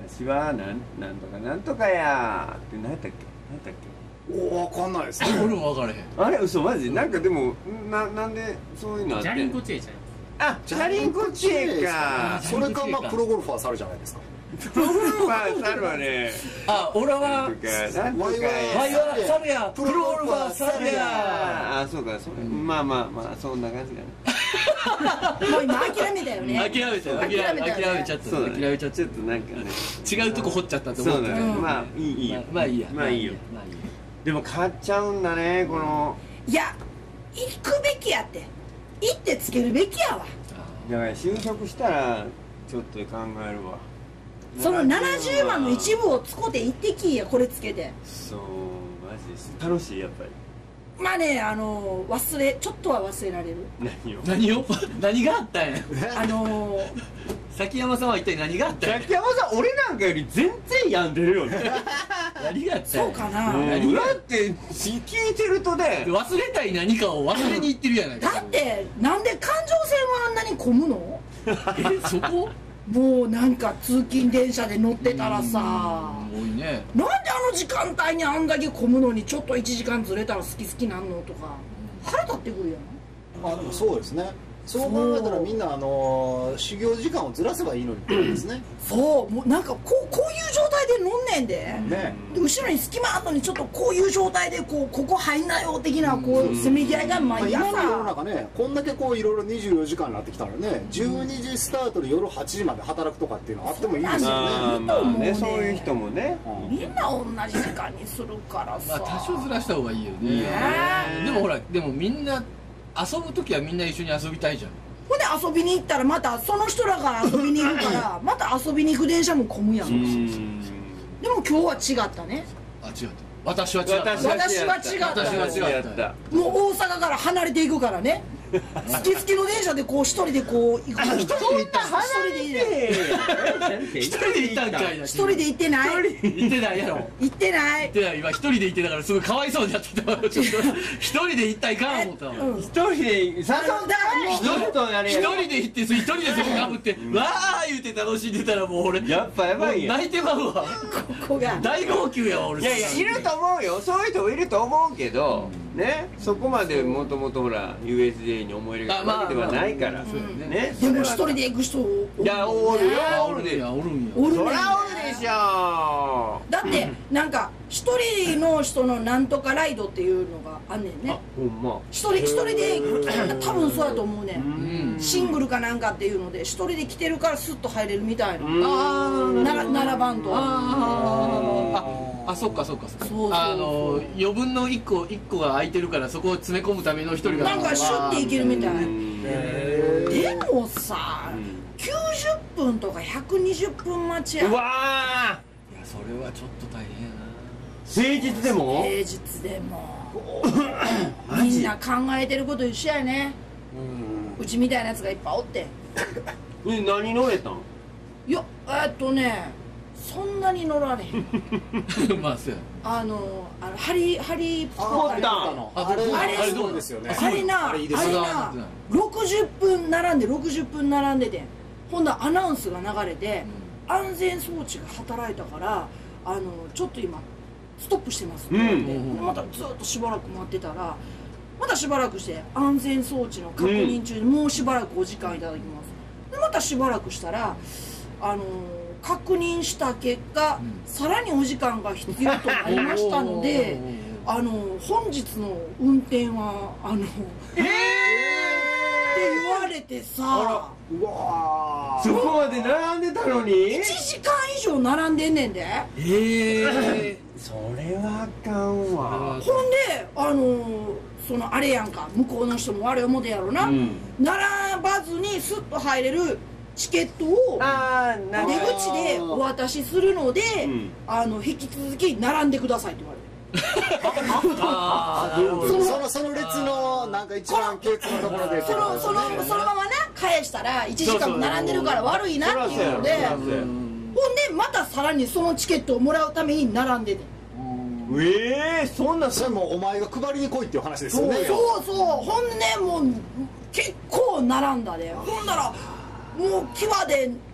私はなんなんとかなんとかやって何やったっけ何やったっけ。 おお、わかんないですね。 俺も分からへん。 あれ嘘マジなんかでもななんでそういうのあってジャリンコチェちゃう。 あチャリンコチェか。 それかまあプロゴルファー猿じゃないですか。 プロゴルファー猿はねあ、俺はなんとかなんとかワイワイワイは猿や、プロゴルファー猿や。 あそうかそれまあまあまあそんな感じだね。 もう今諦めたよね。 諦めちゃった、諦め諦めたよね諦めちゃった、 そうだ諦めちゃっちょっとなんかねた。違うとこ掘っちゃったと思って。 そうだねうんまあいいいいよまあいいや。 まあいいよまあいいや。 でも買っちゃうんだねこのいや行くべきやって行ってつけるべきやわ。 だから就職したらちょっと考えるわ。 そのななじゅうまんの一部をつこて行ってきいやこれつけて。 そうマジです楽しいやっぱり。 まあねあの忘れちょっとは忘れられる。 何を何を何があったんや。 あの崎山さんは一体何があったんや。 崎山さん俺なんかより全然病んでるよね。 何があったんや。 そうかな。 うんだって聞いてるとね忘れたい何かを忘れに行ってるやないか。 だってなんで感情線はあんなに混むの？ え、そこもうなんか通勤電車で乗ってたらさ、 多いね。 なんであの時間帯にあんだけ混むのにちょっといちじかんずれたら好き好きなんのとか腹立ってくるやん。 あ、でもそうですね。そう考えたらみんなあの修行時間をずらせばいいのにってことですね。 そうもうなんかこうこういう状態で乗んねんで、 ね。 で後ろに隙間あるのにちょっとこういう状態でこうここ入んなよ的なこうせめぎ合いが毎まあ、今の世の朝。 中ね、こんだけこういろいろにじゅうよじかんになってきたらね、じゅうにじスタートで夜はちじまで働くとかっていうのはあってもいいですよね。 まあまあねそういう人もねうんみんな同じ時間にするからさ、 まあ多少ずらした方がいいよね。 いいよねでもほら、でもみんな遊ぶ時はみんな一緒に遊びたいじゃん。 ほんで遊びに行ったらまたその人らが遊びに行くからまた遊びに行く電車も混むやん。 うんでも今日は違ったね。 あ、違った。私は違った。 私は違った私は違ったもう大阪から離れていくからね。好き好きの電車でこう一人でこう行くから一人で行った一人で行って一人で行ったんかいな。 一人で行ってない行ってないやろ。 行ってない行ってない。今一人で行ってたからすごいかわいそうになってたわ。ちょっと一人で行ったらいかん思ったわ。 うん一人で誘ったらちょっとやれ一よ人で行って一人でそこかぶってわー言って楽しんでたらもう俺やっぱやばいやん泣いてまうわ。 ここが大号泣やわ俺。 いやいやいると思うよそういう人もいると思うけどねそこまでもともとほら ユーエスジェー に思い入れがあるわけではないからそうだね。 ねでも一人で行く人いやおるよおるでおるんやおるんや。 おるねんそらおるでしょだってなんか一人の人のなんとかライドっていうのがあんねんね。 ほんま一人一人で多分そうやと思うねん。 うん。 シングルかなんかっていうので一人で来てるからスッと入れるみたいな。 あなら並ばんと。 あああそっかそっかそっか。 そうそうそうあの余分の一個一個が空いてるからそこを詰め込むための一人がなんかシュッていけるみたい。 へでもさ、きゅうじゅっぷんとかひゃくにじゅっぷん待ちや。 うわいやそれはちょっと大変やな。 ー平日でも平日でもみんな考えてること一緒やね。うちみたいなやつがいっぱいおってえ何乗れたんいやえっとねそんなに乗られへんまあそうや。 あのあのハリハリーポッポッターターのああれあれあれどうですよね。 あれなあれあれいいですね。 なろくじゅっぷん並んでろくじゅっぷん並んでてほんならアナウンスが流れて、安全装置が働いたからあのちょっと今ストップしてますって言われて、 うんでまたずっとしばらく待ってたらまたしばらくして安全装置の確認中にもうしばらくお時間いただきますでまたしばらくしたらあの確認した結果、さらにお時間が必要となりましたのであの本日の運転はあのえー、って言われてさうわそこまで並んでたのにいちじかん以上並んでんねんでええ。 それはあかんわほんであのそのあれやんか向こうの人もあれ思てやろな、 うん並ばずにスッと入れるチケットをああな出口でお渡しするので、 うんあの引き続き並んでくださいって言われてああなるほど。 そのその列のなんか一番ケツのところでそのそのそのままな返したらいちじかんも並んでるから悪いなっていうのでほんでまたさらにそのチケットをもらうために並んでてええそんなそれもお前が配りに来いっていう話ですそうよね。 そうそうほんでねもう結構並んだでほんだらもう際で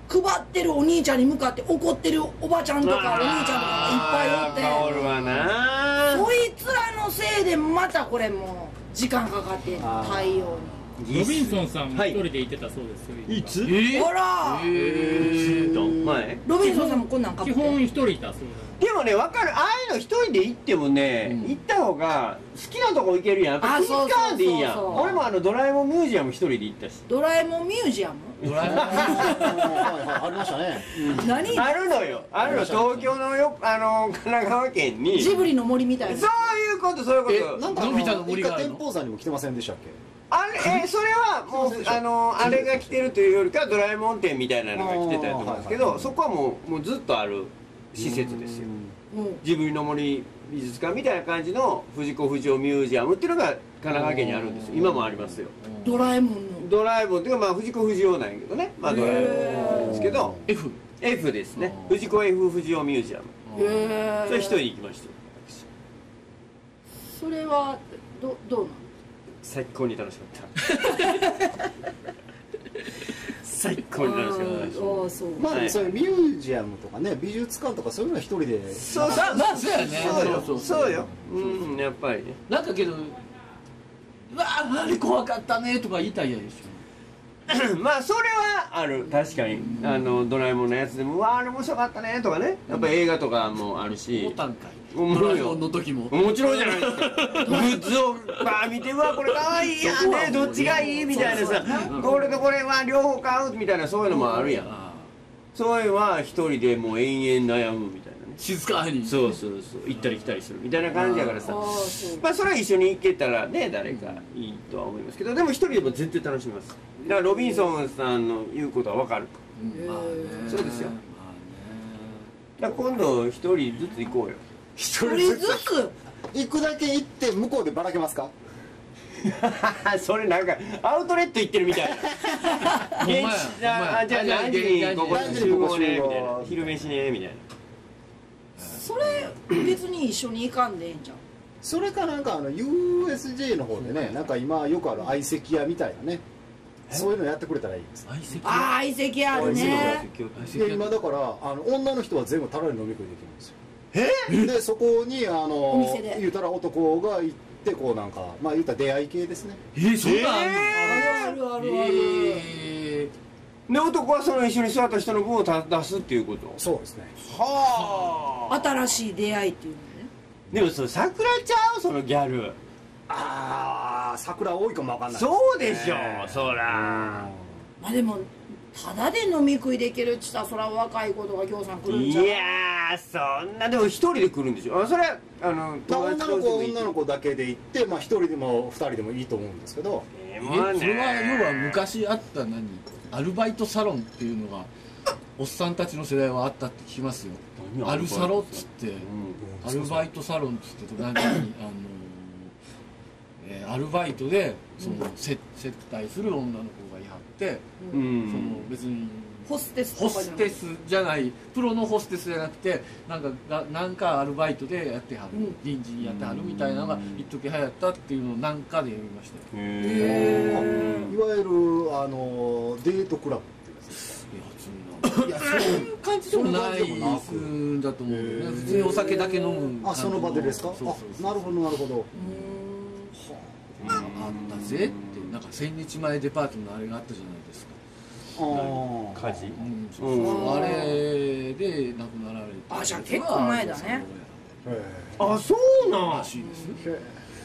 配ってるお兄ちゃんに向かって怒ってるおばちゃんとかお兄ちゃんとかがいっぱいおっておるわな。 そいつらのせいでまたこれもう時間かかって対応ロビンソンさんもはい一人でいてたそうですよ。 いつ？ えにほらえー前。 ロビンソンさんもこんなんかぶって基本一人いたそうでもね、分かる。ああいうの一人で行ってもね、 うん行った方が好きなとこ行けるやん。やっぱ気使わんでいいやん。 あそうそうそうそう俺もあのドラえもんミュージアム一人で行ったし。 ドラえもんミュージアムドラえもんはいはいありましたね。 何あるのよ。あるの。東京のよ、あの、神奈川県に。 ジブリの森みたいなそういうこと、そういうえこと。 なんかあのび太のの森があるの一回天保山にも来てませんでしたっけ？ あれ、え、それはもう、あの、あれが来てるというよりか、ドラえもん店みたいなのが来てたと思うんですけど、 あーはいはいそこはもう、もうずっとある施設ですよ。 もうジブリの森美術館みたいな感じの藤子不二雄ミュージアムっていうのが神奈川県にあるんですよ。今もありますよ。 ドラえもんのドラえもんっていうか、まあ藤子不二雄なんやけどね、まあドラえもんなんですけど、 F F ですね。 あー藤子 F 不二雄ミュージアム。 へそれ一人でえ行きましたよ。 それはどどうなの最高に楽しかった最高に楽しかったです。 あーそうまあはいそういうミュージアムとかね美術館とかそういうのは一人で。 そうまあまあそうやねそうよそうそうようんやっぱりね。 なんかけどうわああれ怖かったねとか言いたいやでしまあそれはある確かにあのドラえもんのやつでもうわあれ面白かったねとかねやっぱ映画とかもあるょしボタンかいうんドラえもんの時ももちろんじゃないですかグッズをバー見てうわこれかわいいやんねどっちがいいみたいなさこれとこれは両方買うみたいなそういうのもあるやんあそういうのは一人でもう延々悩むみたいなねー静かにそうそうそう行ったり来たりするみたいな感じやからさあーそうまあそれは一緒に行けたらね誰かいいとは思いますけどでも一人でも全然楽しみますだからロビンソンさんの言うことは分かるうんまあねそうですよまだから今度一人ずつ行こうよ一一人ずつ行くだけ行って向こうでばらけますか？ それなんかアウトレット行ってるみたいなほんまや現地あほんまやじゃあ何時にここ何時集合にここ集合ねみたいな昼飯ねみたいなそれ別に一緒に行かんでええんじゃんそれかなんかあの ユーエスジェー の方でねなんか今よくある相席屋みたいなねそういうのやってくれたらいいです。 あ相席ああ相席あるねいや今だからあの女の人は全部タダで飲み食いできるんですよ。え？でそこにあおの店で言うたら男が行ってこうなんかまあ言うたら出会い系ですね。 えーそんなんあんのあるあるあるあるえで男はその一緒に座った人の分をた出すっていうことそうですね。 はあ新しい出会いっていうのねでもそれ桜ちゃうそのギャルああ桜多いかもわかんない。 そうでしょそらまあでもただで飲み食いできるっつったらそら若い子とかぎょうさん来るんじゃんいやーそんなでも一人で来るんでしょあそれはあのまあ友女の子達同士でもいい女の子だけで行ってまあ一人でも二人でもいいと思うんですけど。 ええーまあねそれは要は昔あった何アルバイトサロンっていうのがおっさんたちの世代はあったって聞きますよ何アルサロっつってうんアルバイトサロンっつって何かにあの、えーアルバイトでその接接待する女の子がいはって、 うそのん別にホステスホとかじゃないステスじゃないプロのホステスじゃなくてなんかがなんかアルバイトでやってはる、 うん臨時にやってはるみたいなのが一時流行ったっていうのを何かで読みましたよへいわゆるあのデートクラブっていうやつですか。 いやそういう感じでもないんだと思うけどね普通にお酒だけ飲むあその場でですか？ そうそうそうあなるほどなるほど。 あったぜってなんか千日前デパートのあれがあったじゃないですかああ。 火事うんそうそうあれで亡くなられたあじゃあ結構前だねへあそうなんらしいですえ。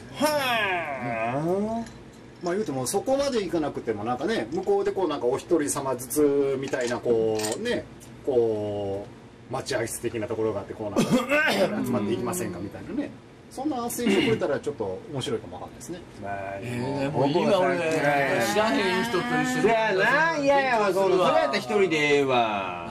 はまあ言うてもそこまでいかなくてもなんかね向こうでこうなんかお一人様ずつみたいなこうねこう待合室的なところがあってこうなんか集まっていきませんかみたいなねそんな斡旋してくれたらちょっと面白いかもわかんないですね。 まあえー、もう今俺知らへん人と一緒にそやないやいやそれやったら一人でええわ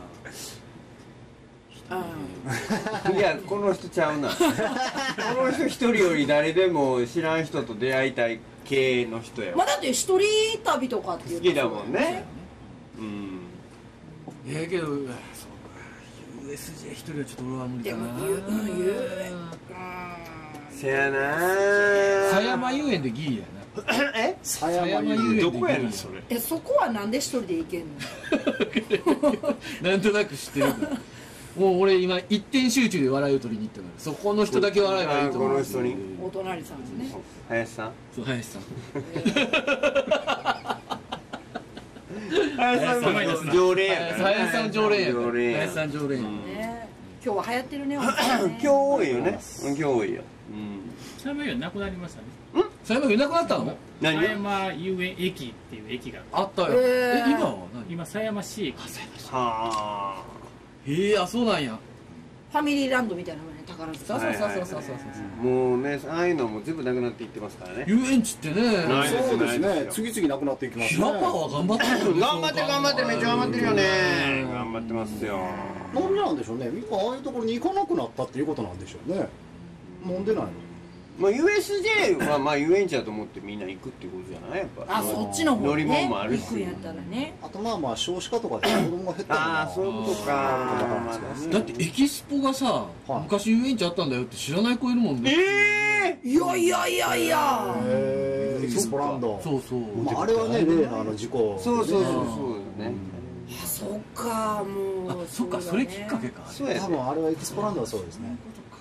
うんいやこの人ちゃうなこの人一人より誰でも知らん人と出会いたい系の人やわまあだって一人旅とかっていう好きだもんねうんええけどそうか ユーエスジェー 一人はちょっと俺は無理でかなも言ううん言うせやな狭山遊園でギリやえ狭山遊園どこやねんそれ。 えそこはなんで一人で行けんの？ なんとなく知ってるからもう俺今一点集中で笑いを取りに行ったからそこの人だけ笑えばいいと思う。 この人にお隣さんですね。 林さん。 そう林さん林さんも常連やから。 林さん常連やから常連や林さん常連やね今日は流行ってるね。今今日多いよね。今日多いよ。 狭山遊園なくなりましたね。 狭山いなくなったの？ 何狭山遊園駅っていう駅があったよ。 へーえ今は何？ 今狭山市駅。 はへえあそうなんや。 ファミリーランドみたいなもんね、宝塚。 そうそうそうそうそうそうあ。もうね、ああいうのも全部なくなっていってますからね。 遊園地ってね。 ないですそうですねないですよ次々なくなっていきますね平パは頑張ってるよね。 頑張ってる頑張ってるめっちゃ頑張ってるよね。頑張ってますよ。 なんでなんでしょうねみんなああいうところに行かなくなったっていうことなんでしょうねなんでないのまあ ユーエスジェー はまあ遊園地だと思ってみんな行くっていうことじゃないやっぱ。 あ、そっちの方乗り物ねもあるし行くんやったらね。 あとまあまあ少子化とかで子供が減ったのああそういうことか。 だってエキスポがさ、 はい昔遊園地あったんだよって知らない子いるもんね。 ええ。 いやいやいやいや。 へえエキスポランドそうそう。 まああれはね例のあの事故そうそうそうそうね。 あ、そっか、もう。 あそっかそれきっかけか。 そうやね。 多分あれはエキスポランドはそうですね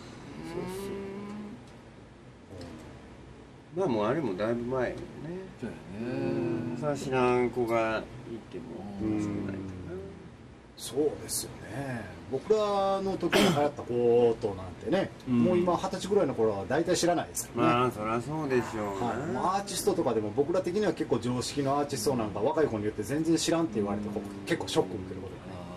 まあもうあれもだいぶ前よね。 そうやね。 さあ知らん子がいてもうん少ないかそうですよね僕らの時に流行ったことなんてね、 うんもう今二十歳ぐらいの頃は大体知らないですかな。 らね、 まあそりゃそうでしょうはい、 な。 アーティストとかでも僕ら的には結構常識のアーティストなんか若い子に言って全然知らんって言われてこう結構ショック受けることがね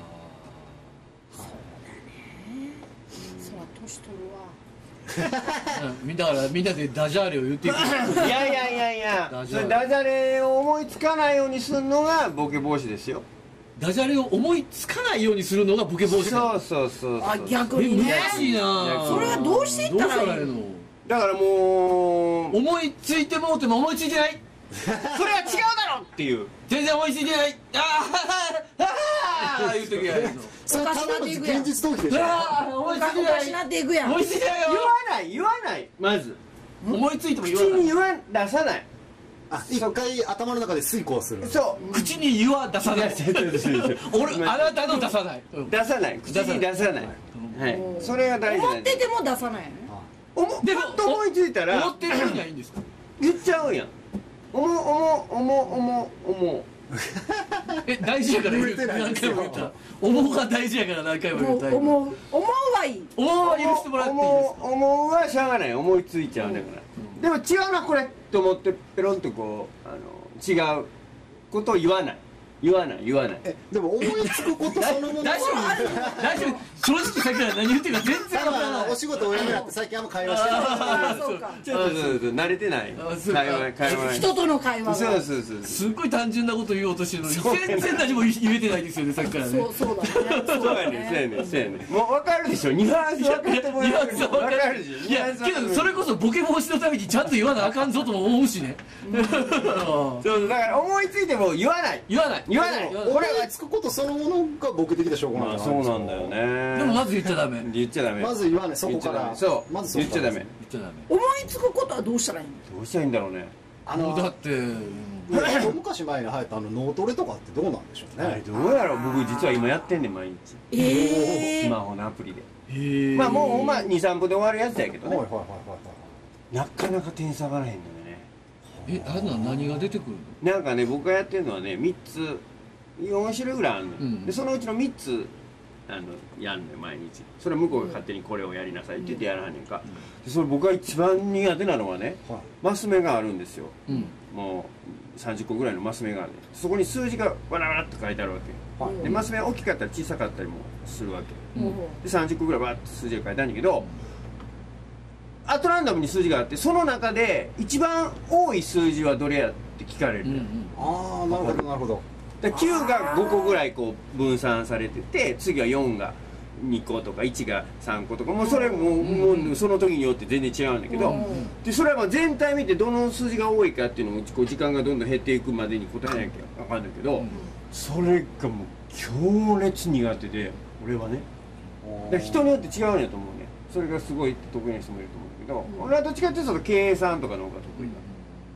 そら年取るわ。 うんみんなからみんなでダジャーレを言っていく。 いやいやいやいやダジャレそれダジャレを思いつかないようにするのがボケ防止ですよ。 ダジャレを思いつかないようにするのがボケ防止だ。 そうそうそうそう。 あ、逆にね。 難しいな。 それはどうしていったらいいのどうしたらいいの？ だからもう思いついてもうても思いついてない。 それは違うだろっていう。 全然思いついてない。ああああ言う時があるの。 それただの現実逃避でしょああ思いついてないおかし。なっていくやん。 思いついてないよ言。わない言わないまず思いついても口言わない。 に言わ出さない。 あ一回頭の中で遂行するそう口に言わ出さない。俺あなたの出さない。うん出さない口に出さない。はいそれが大事なんで思ってても出さないのね。 思でもパッと思いついたら思ってる分にはいいんですか？ 言っちゃうやん。思う思う思う思う思う。 え大事やから言う言えてない何ですよ回も言った。思うが大事やから何回も言もうタイプ。 う思う思うはいい。 思うは許してもらっていいです思う思うはしゃあがない思いついちゃうんだから。でも違うなこれと思ってペロンとこうあの違うことを言わない言わない言わない。 えでも思いつくことそのもの大丈夫大丈夫正直さっきから何言ってるか全然多わからない分お仕事お辞めになって最近あんま会話してないああ、そうか。 ちょっとそうそう慣れてないあそうか会話会話人との会話が。 そうそうそうすっごい単純なこと言おうとしてるのに全然何も言えてないですよねさっきからねそうそうだね。 そうやねんそうやねんそうやねんもう分かるでしょニュアンス分かってもらえるニュアンスは分かるでしょいやけどそれこそボケ防止のためにちゃんと言わなあかんぞとも思うしねそうだから思いついても言わない言わない言わない言わ思いつくことそのものが僕的な証拠なんまあじゃそうなんだよねねでもまず言っちゃダメ言っ言っちゃダメまず言わないそこからそうまずそこから言っちゃダメちゃダメ思いつくことはどうしたらいいの？ どうしたらいいんだろうねあもうだのって一昔前に流行ったあの脳トレとかってどうなんでしょうねどうやろう僕実は今やってんねん毎日ええ。 スマホのアプリでへえまあもうほんまにさんぷんで終わるやつやけどねはいはいはいはいなかなか点差がらへんのよねえあれな何が出てくるのなんかね僕がやってるのはねみっつよん種類ぐらいあるのよ、 うんでそのうちのみっつあのやるのよ毎日それは向こうが勝手にこれをやりなさいって言ってやらはんねんか、でそれ僕が一番苦手なのはねはいマス目があるんですようんもうさんじゅっこぐらいのマス目があるねそこに数字がわらわらっと書いてあるわけはいでマス目は大きかったり小さかったりもするわけうんでさんじゅっこぐらいバーッと数字が書いてあるんだけどアトランダムに数字があってその中で一番多い数字はどれやって聞かれるのよ、 うんうんああなるほどなるほどできゅうがごこぐらいこう分散されてて次はよんがにことかいちがさんことかもうそれももうその時によって全然違うんだけどでそれはまあ全体見てどの数字が多いかっていうのをこう時間がどんどん減っていくまでに答えなきゃ分かんないけどそれがもう強烈苦手で俺はねで人によって違うんやと思うねそれがすごい得意な人もいると思うけど俺はどっちかっていうとその計算とかの方が得意だ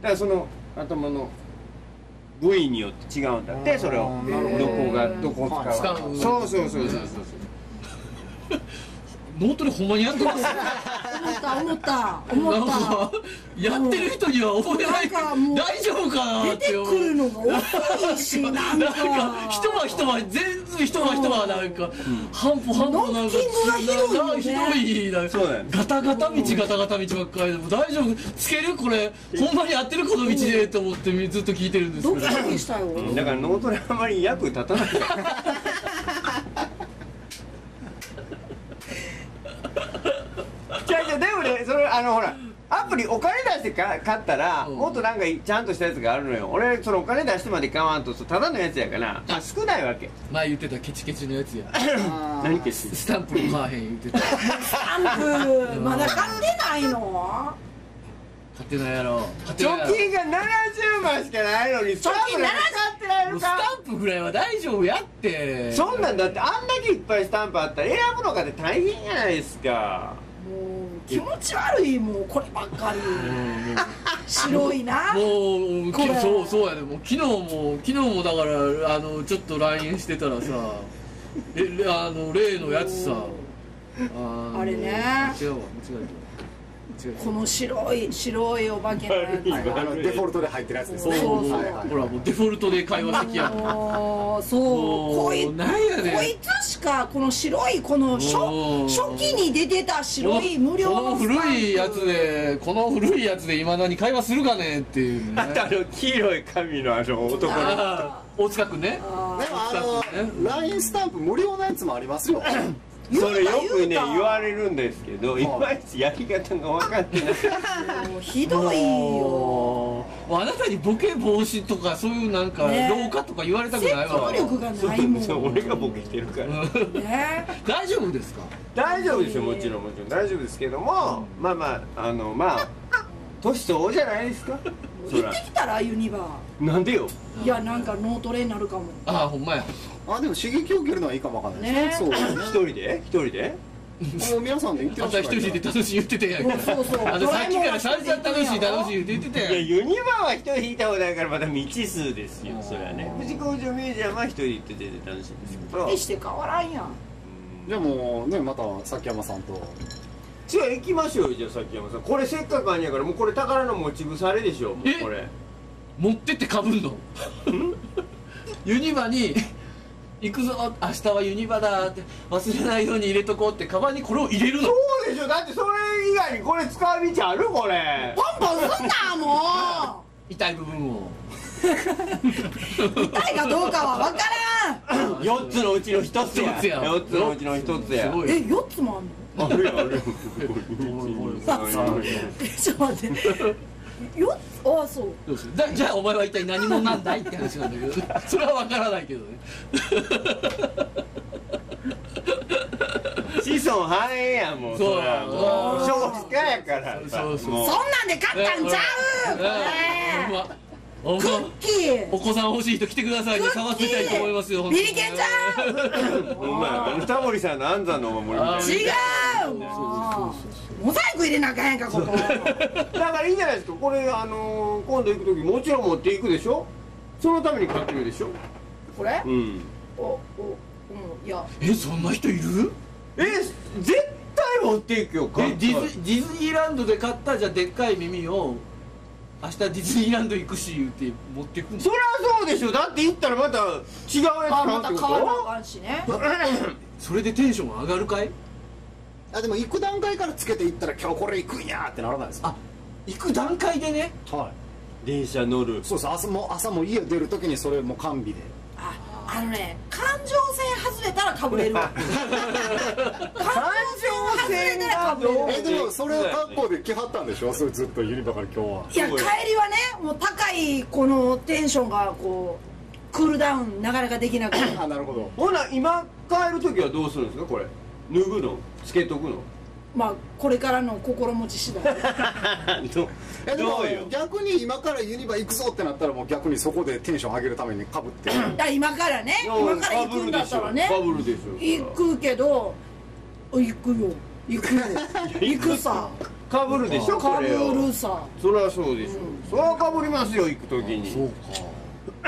からその頭の部位によって違うんだって、それをどこがどこを使う、そうそうそうそうそうノートでほんまにやってます思った思った思なんったかやってる人には覚えないなんかもう大丈夫かな出って思うてくるのが遅いしなんか一晩一晩全部一晩一晩なんか半歩半歩なんかノッキングがひどいよねひどいなんかそうだよねガタガタ道ガタガタ道ばっかりでも大丈夫つけるこれほんまに合ってるこの道でと思ってずっと聞いてるんですけどドキドキしたよだから脳トレあんまり役立たないじゃあじゃあでもねそれあのほらアプリお金出してか買ったら、うん、もっとなんかちゃんとしたやつがあるのよ。俺そのお金出してまで買わんとただのやつやからあ少ないわけ。 前言ってたケチケチのやつや何ケチスタンプも買わへん言ってたスタンプまだ買ってないの買ってないやろ貯金がななじゅうまんしかないのにスタンプなんか買ってないのか。 スタンプぐらいは大丈夫やってそんなんだってあんだけいっぱいスタンプあったら選ぶのかって大変じゃないですか。 もう気持ち悪いもうこればっかり白いなもうこれそうそうやでもう昨日も昨日もだからあのちょっと ライン してたらさえあの例のやつさああれね違うわ間違えたこの白い白いお化けのやつはいあのデフォルトで入ってるやつですね。 そうそうはいはいほらもうデフォルトで会話的やんもうそうもうこいなんやねんこいつしかこの白いこの初もう初期に出てた白い無料こののスタンプ古いやつでこの古いやつでいまだに会話するかねっていうねあとあの黄色い髪のあの男のあー大塚君ねあでもあの ライン スタンプ無料のやつもありますよ。 それよくね言うた言われるんですけどいまいちやり方が分かってないーもうひどいよもうあなたにボケ防止とかそういうなんかね老化とか言われたくない説わ得力がないもんそう俺がボケてるからね大丈夫ですか大丈夫ですよもちろんもちろん大丈夫ですけどもまあまああのまあ年相応じゃないですかそら行ってきたらユニバなんでよいやなんか脳トレになるかもああほんまやあでも刺激を受けるのはいいかもわかんないですね。 ねそう一人で一人でもう皆さんで行ってあんたました一人で楽しい言ってたやんかそうそうあのさっきから散々楽しい楽しい言ってたいややんユニバーは一人引いた方がいからまた未知数ですよそれはね富士工場ミュージアムは一人行って全然楽しいんですけど決して変わらんやんじゃあもうねまた崎山さんとじゃあ行きましょうよじゃあ崎山さんこれせっかくあんやからもうこれ宝の持ち腐れでしょもうえこれ持ってってかぶんのユニバに行くぞ明日はユニバだって忘れないように入れとこうってカバンにこれを入れるのそうでしょだってそれ以外にこれ使う道あるこれポンポンすんなも痛い部分をう痛いかどうかは分からんよっつのうちのひとつや一つやよっつのうちのひとつやすごいえよっつもあんのあるよあるよえちょっと待ってよっああそうどうするだじゃあお前は一体何者なんだいって話なんだけどそれは分からないけどね子孫繁栄やもうそうそらもう少子化やからさそうそうもそんなんで買ったんちゃうねほんまほんクまッキーお子さん欲しい人来てくださいね探してみたいと思いますよ本当にビリケンちゃうほんまやあのタモリさんの安産のお守りみたいな違うもうモザイク入れなあかんやんかここだからいいんじゃないですかこれあのー、今度行く時もちろん持っていくでしょそのために買ってるでしょこれうんおおうんいやえそんな人いるえ絶対持っていくよえディズディズニーランドで買ったじゃあでっかい耳を明日ディズニーランド行くし言って持ってくんのそりゃそうでしょだって行ったらまた違うやつあまた買うってこ買わなあとかんしねそれでテンション上がるかいあでも行く段階からつけていったら今日これ行くんやってならないですか。 あ行く段階でねはい電車乗るそうです朝も朝も家出る時にそれもう完備でああのね環状線外れたらかぶれるわ環状線外れたらかぶれるえでもそれを格好で来はったんでしょそれずっとユニバから今日はいや帰りはねもう高いこのテンションがこうクールダウンなかなかできなくてあなるほどほな今帰る時はどうするんですかこれ脱ぐのつけとくのまあこれからの心持ち次第どえでもどうよ逆に今からユニバ行くぞってなったらもう逆にそこでテンション上げるためにかぶってだから今からね今から行くんだったらねかぶるでしょ行くけど行くよ行くよ行くさかぶるでしょかこれをぶるさ。 それはそうでしょ、 うんそれはかぶりますよ行く時に。 そうか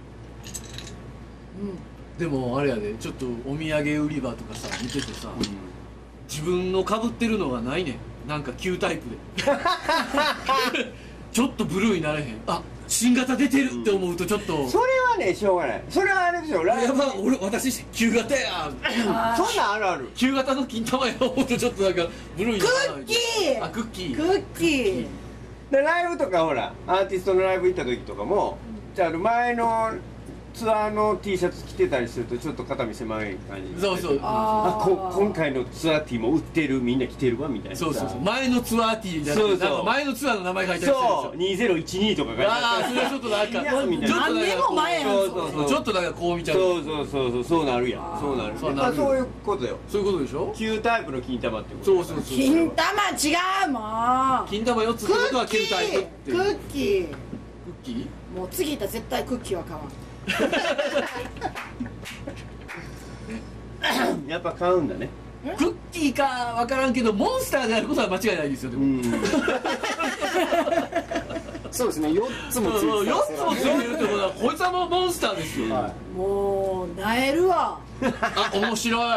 でもあれやでちょっとお土産売り場とかさ見ててさ、自分のかぶってるのがないねん。なんか旧タイプでちょっとブルーになれへん。あ新型出てるって思うとちょっと、 それはねしょうがない。それはあれでしょライブやば俺私旧型やそんなんあるある。 旧型の金玉や思うとちょっとなんかブルーにならない。 クッキーあクッキークッキーでライブとかほらアーティストのライブ行った時とかも、じゃあ前のツアーの T シャツ着てたりするとちょっと肩身狭い感じ。 そうそうああこ今回のツアー T も売ってるみんな着てるわみたいな。 そうそうそう前のツアー T じゃなくてそうそうなんか前のツアーの名前書いてあるそうにせんじゅういちとか書いてあああそれはちょっとなんかいやみたいなちょっとなんか何年も前やんそうそうそうちょっとなんかこう見ちゃうそうそうそうそうそうなるやん。そうなるそうなるまあそういうことよ。 そういうことでしょ。 旧タイプの金玉ってこと。 そうそうそう金玉違うもん。 金玉よっつってことは旧タイプってクいうッキークッキーもう次行ったら絶対クッキーは買わん。 やっぱ買うんだね。 クッキーか分からんけどモンスターであることは間違いないですよでも、 うんそうですねよっつもついてたよっつもついてるってことはこいつはもうモンスターですよ、 はもうなえるわ。 あ面白い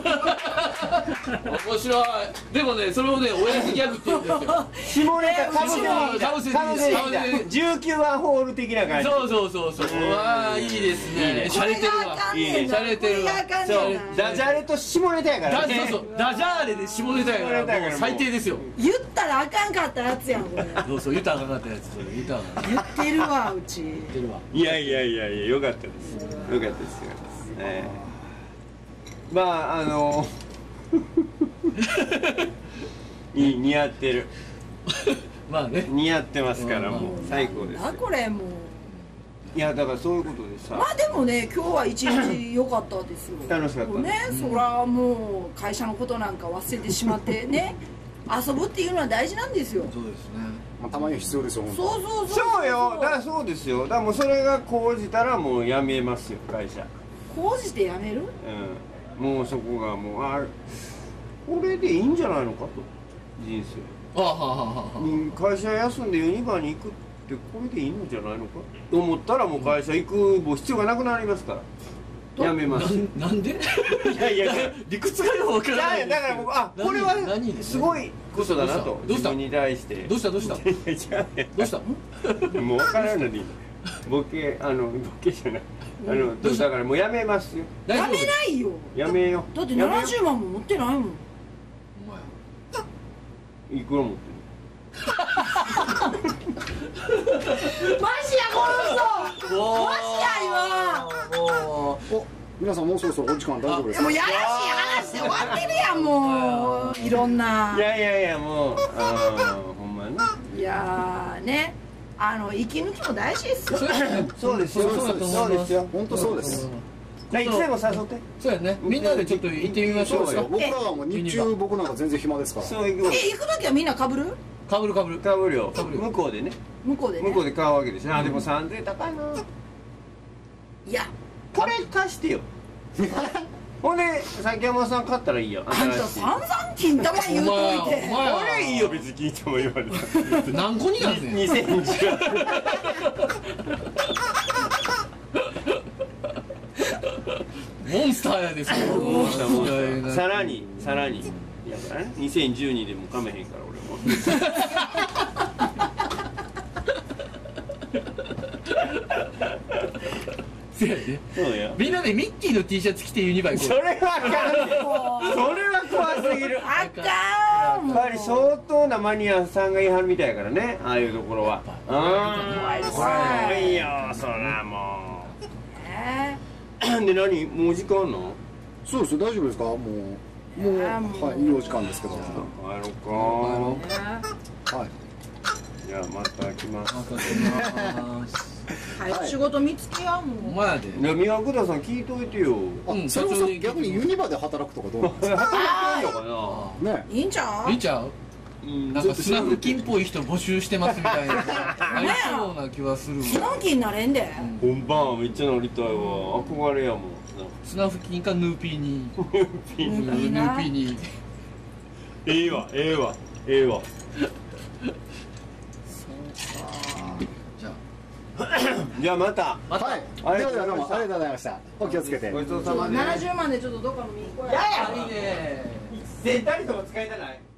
面白い。でもねそれをね親父ギャグって言うんですよ。 下ネタかぶせていいかぶせていいかぶせていいじゅうきゅうばんホール的な感じ。 そうそうそうそうわあいいですいいねねしゃれてるわいいねしゃれてるわそうダジャレと下ネタやからだね。 そうそうダジャーレで下ネタやからもう最低ですよ。 言ったらあかんかったやつやんこれ。 そうそう言ったらあかんかったやつそれ言ったらあかんかった言ってるわうち。 言ってるわ。 いやいやいやいやよかったですよかったですよ、えーまああのいい似合ってるまあね似合ってますからうんもう最高ですよ。 あこれもう。 いやだからそういうことでさまあでもね今日は一日良かったですよ。 楽しかったもうね、そらもう会社のことなんか忘れてしまってね遊ぶっていうのは大事なんですよ。 そうですね。 まあ、たまには必要ですよ本当そうそうそうそうよだからそうですよだからもうそれが講じたらもう辞めますよ会社。 講じてやめる？ うんもうそこがもうあこれでいいんじゃないのかと人生あははははに会社休んでユニバに行くってこれでいいのじゃないのかと思ったらもう会社行くもう必要がなくなりますから辞めます。いなんなんでやいや理屈がよくわからないだから僕あこれは何すごいことだなとどうした自分に対してどうしたどうしたいや違うやんどうしたもう分からんのにボケあのボケじゃないあのどうしただからもうやめますよ大丈夫やめないよ。 やめようだってやめようななじゅうまんも持ってないもん。 お前いくら持ってマジやこの人。 おーマジやもうお皆さんもうそろそろお時間大丈夫ですかもうやらしい話で終わってるやんもういろんな。 るいやいやいやもうあーほんまにいやーねあの息抜きも大事ですよ。 そうですよそうだと思いますそうですよ本当そうですいつでも誘ってそうやねみんなでちょっと行ってみましょうよそうですよ僕らはもう日中僕なんか全然暇ですからそう行くえ行く時はみんなかぶる？ かぶるかぶるかぶるよ被るよ向こうでね向こうでね。 向こうで買うわけですよあでもさんぜんえん高いないやこれ貸してよほんで崎山さん買ったらいいよあんた散々金玉言うといお前おて。 前これいいよ別に聞いても言われた何個になんねんにせんじゅうモンスターやですよモンスターモンスターいやいやさらにさらにいやだからねにせんじゅうにでもかめへんから俺もせやねそうやみんなでミッキーの T シャツ着てユニバ行こそれはあかんねそれは怖すぎるあかん。 やっぱり相当なマニアさんが言いはるみたいやからねああいうところはうん怖いですね怖いよそらもねうで何もう時間なそうですよ大丈夫ですかもうもういやもうはいいいお時間ですけど帰ろう帰かはいじゃあまた来ますうまた来ます早く仕事見つけやおもう。 前やでね宮久田さん聞いといてようんあそれこそ社長に逆にユニバで働くとかどうなんです働いてんのかなかねいいんちゃう？ 見ちゃううんなんかスナフキンっぽい人募集してますみたいなありそうな気はするスナわフキンになれんで。 本番めっちゃ乗りたいわ憧れやもんスナフキンかヌーピーにヌピンいいなーピーにええわええわええわ。 じゃじゃあまた。 あまたはい、ではではどうもありがとうございました。お気をつけて。 ごちそうちょっとさまです。 ななじゅうまんでちょっとどっかの見に行こうや。 ややいいね。一銭たりとも使いたない。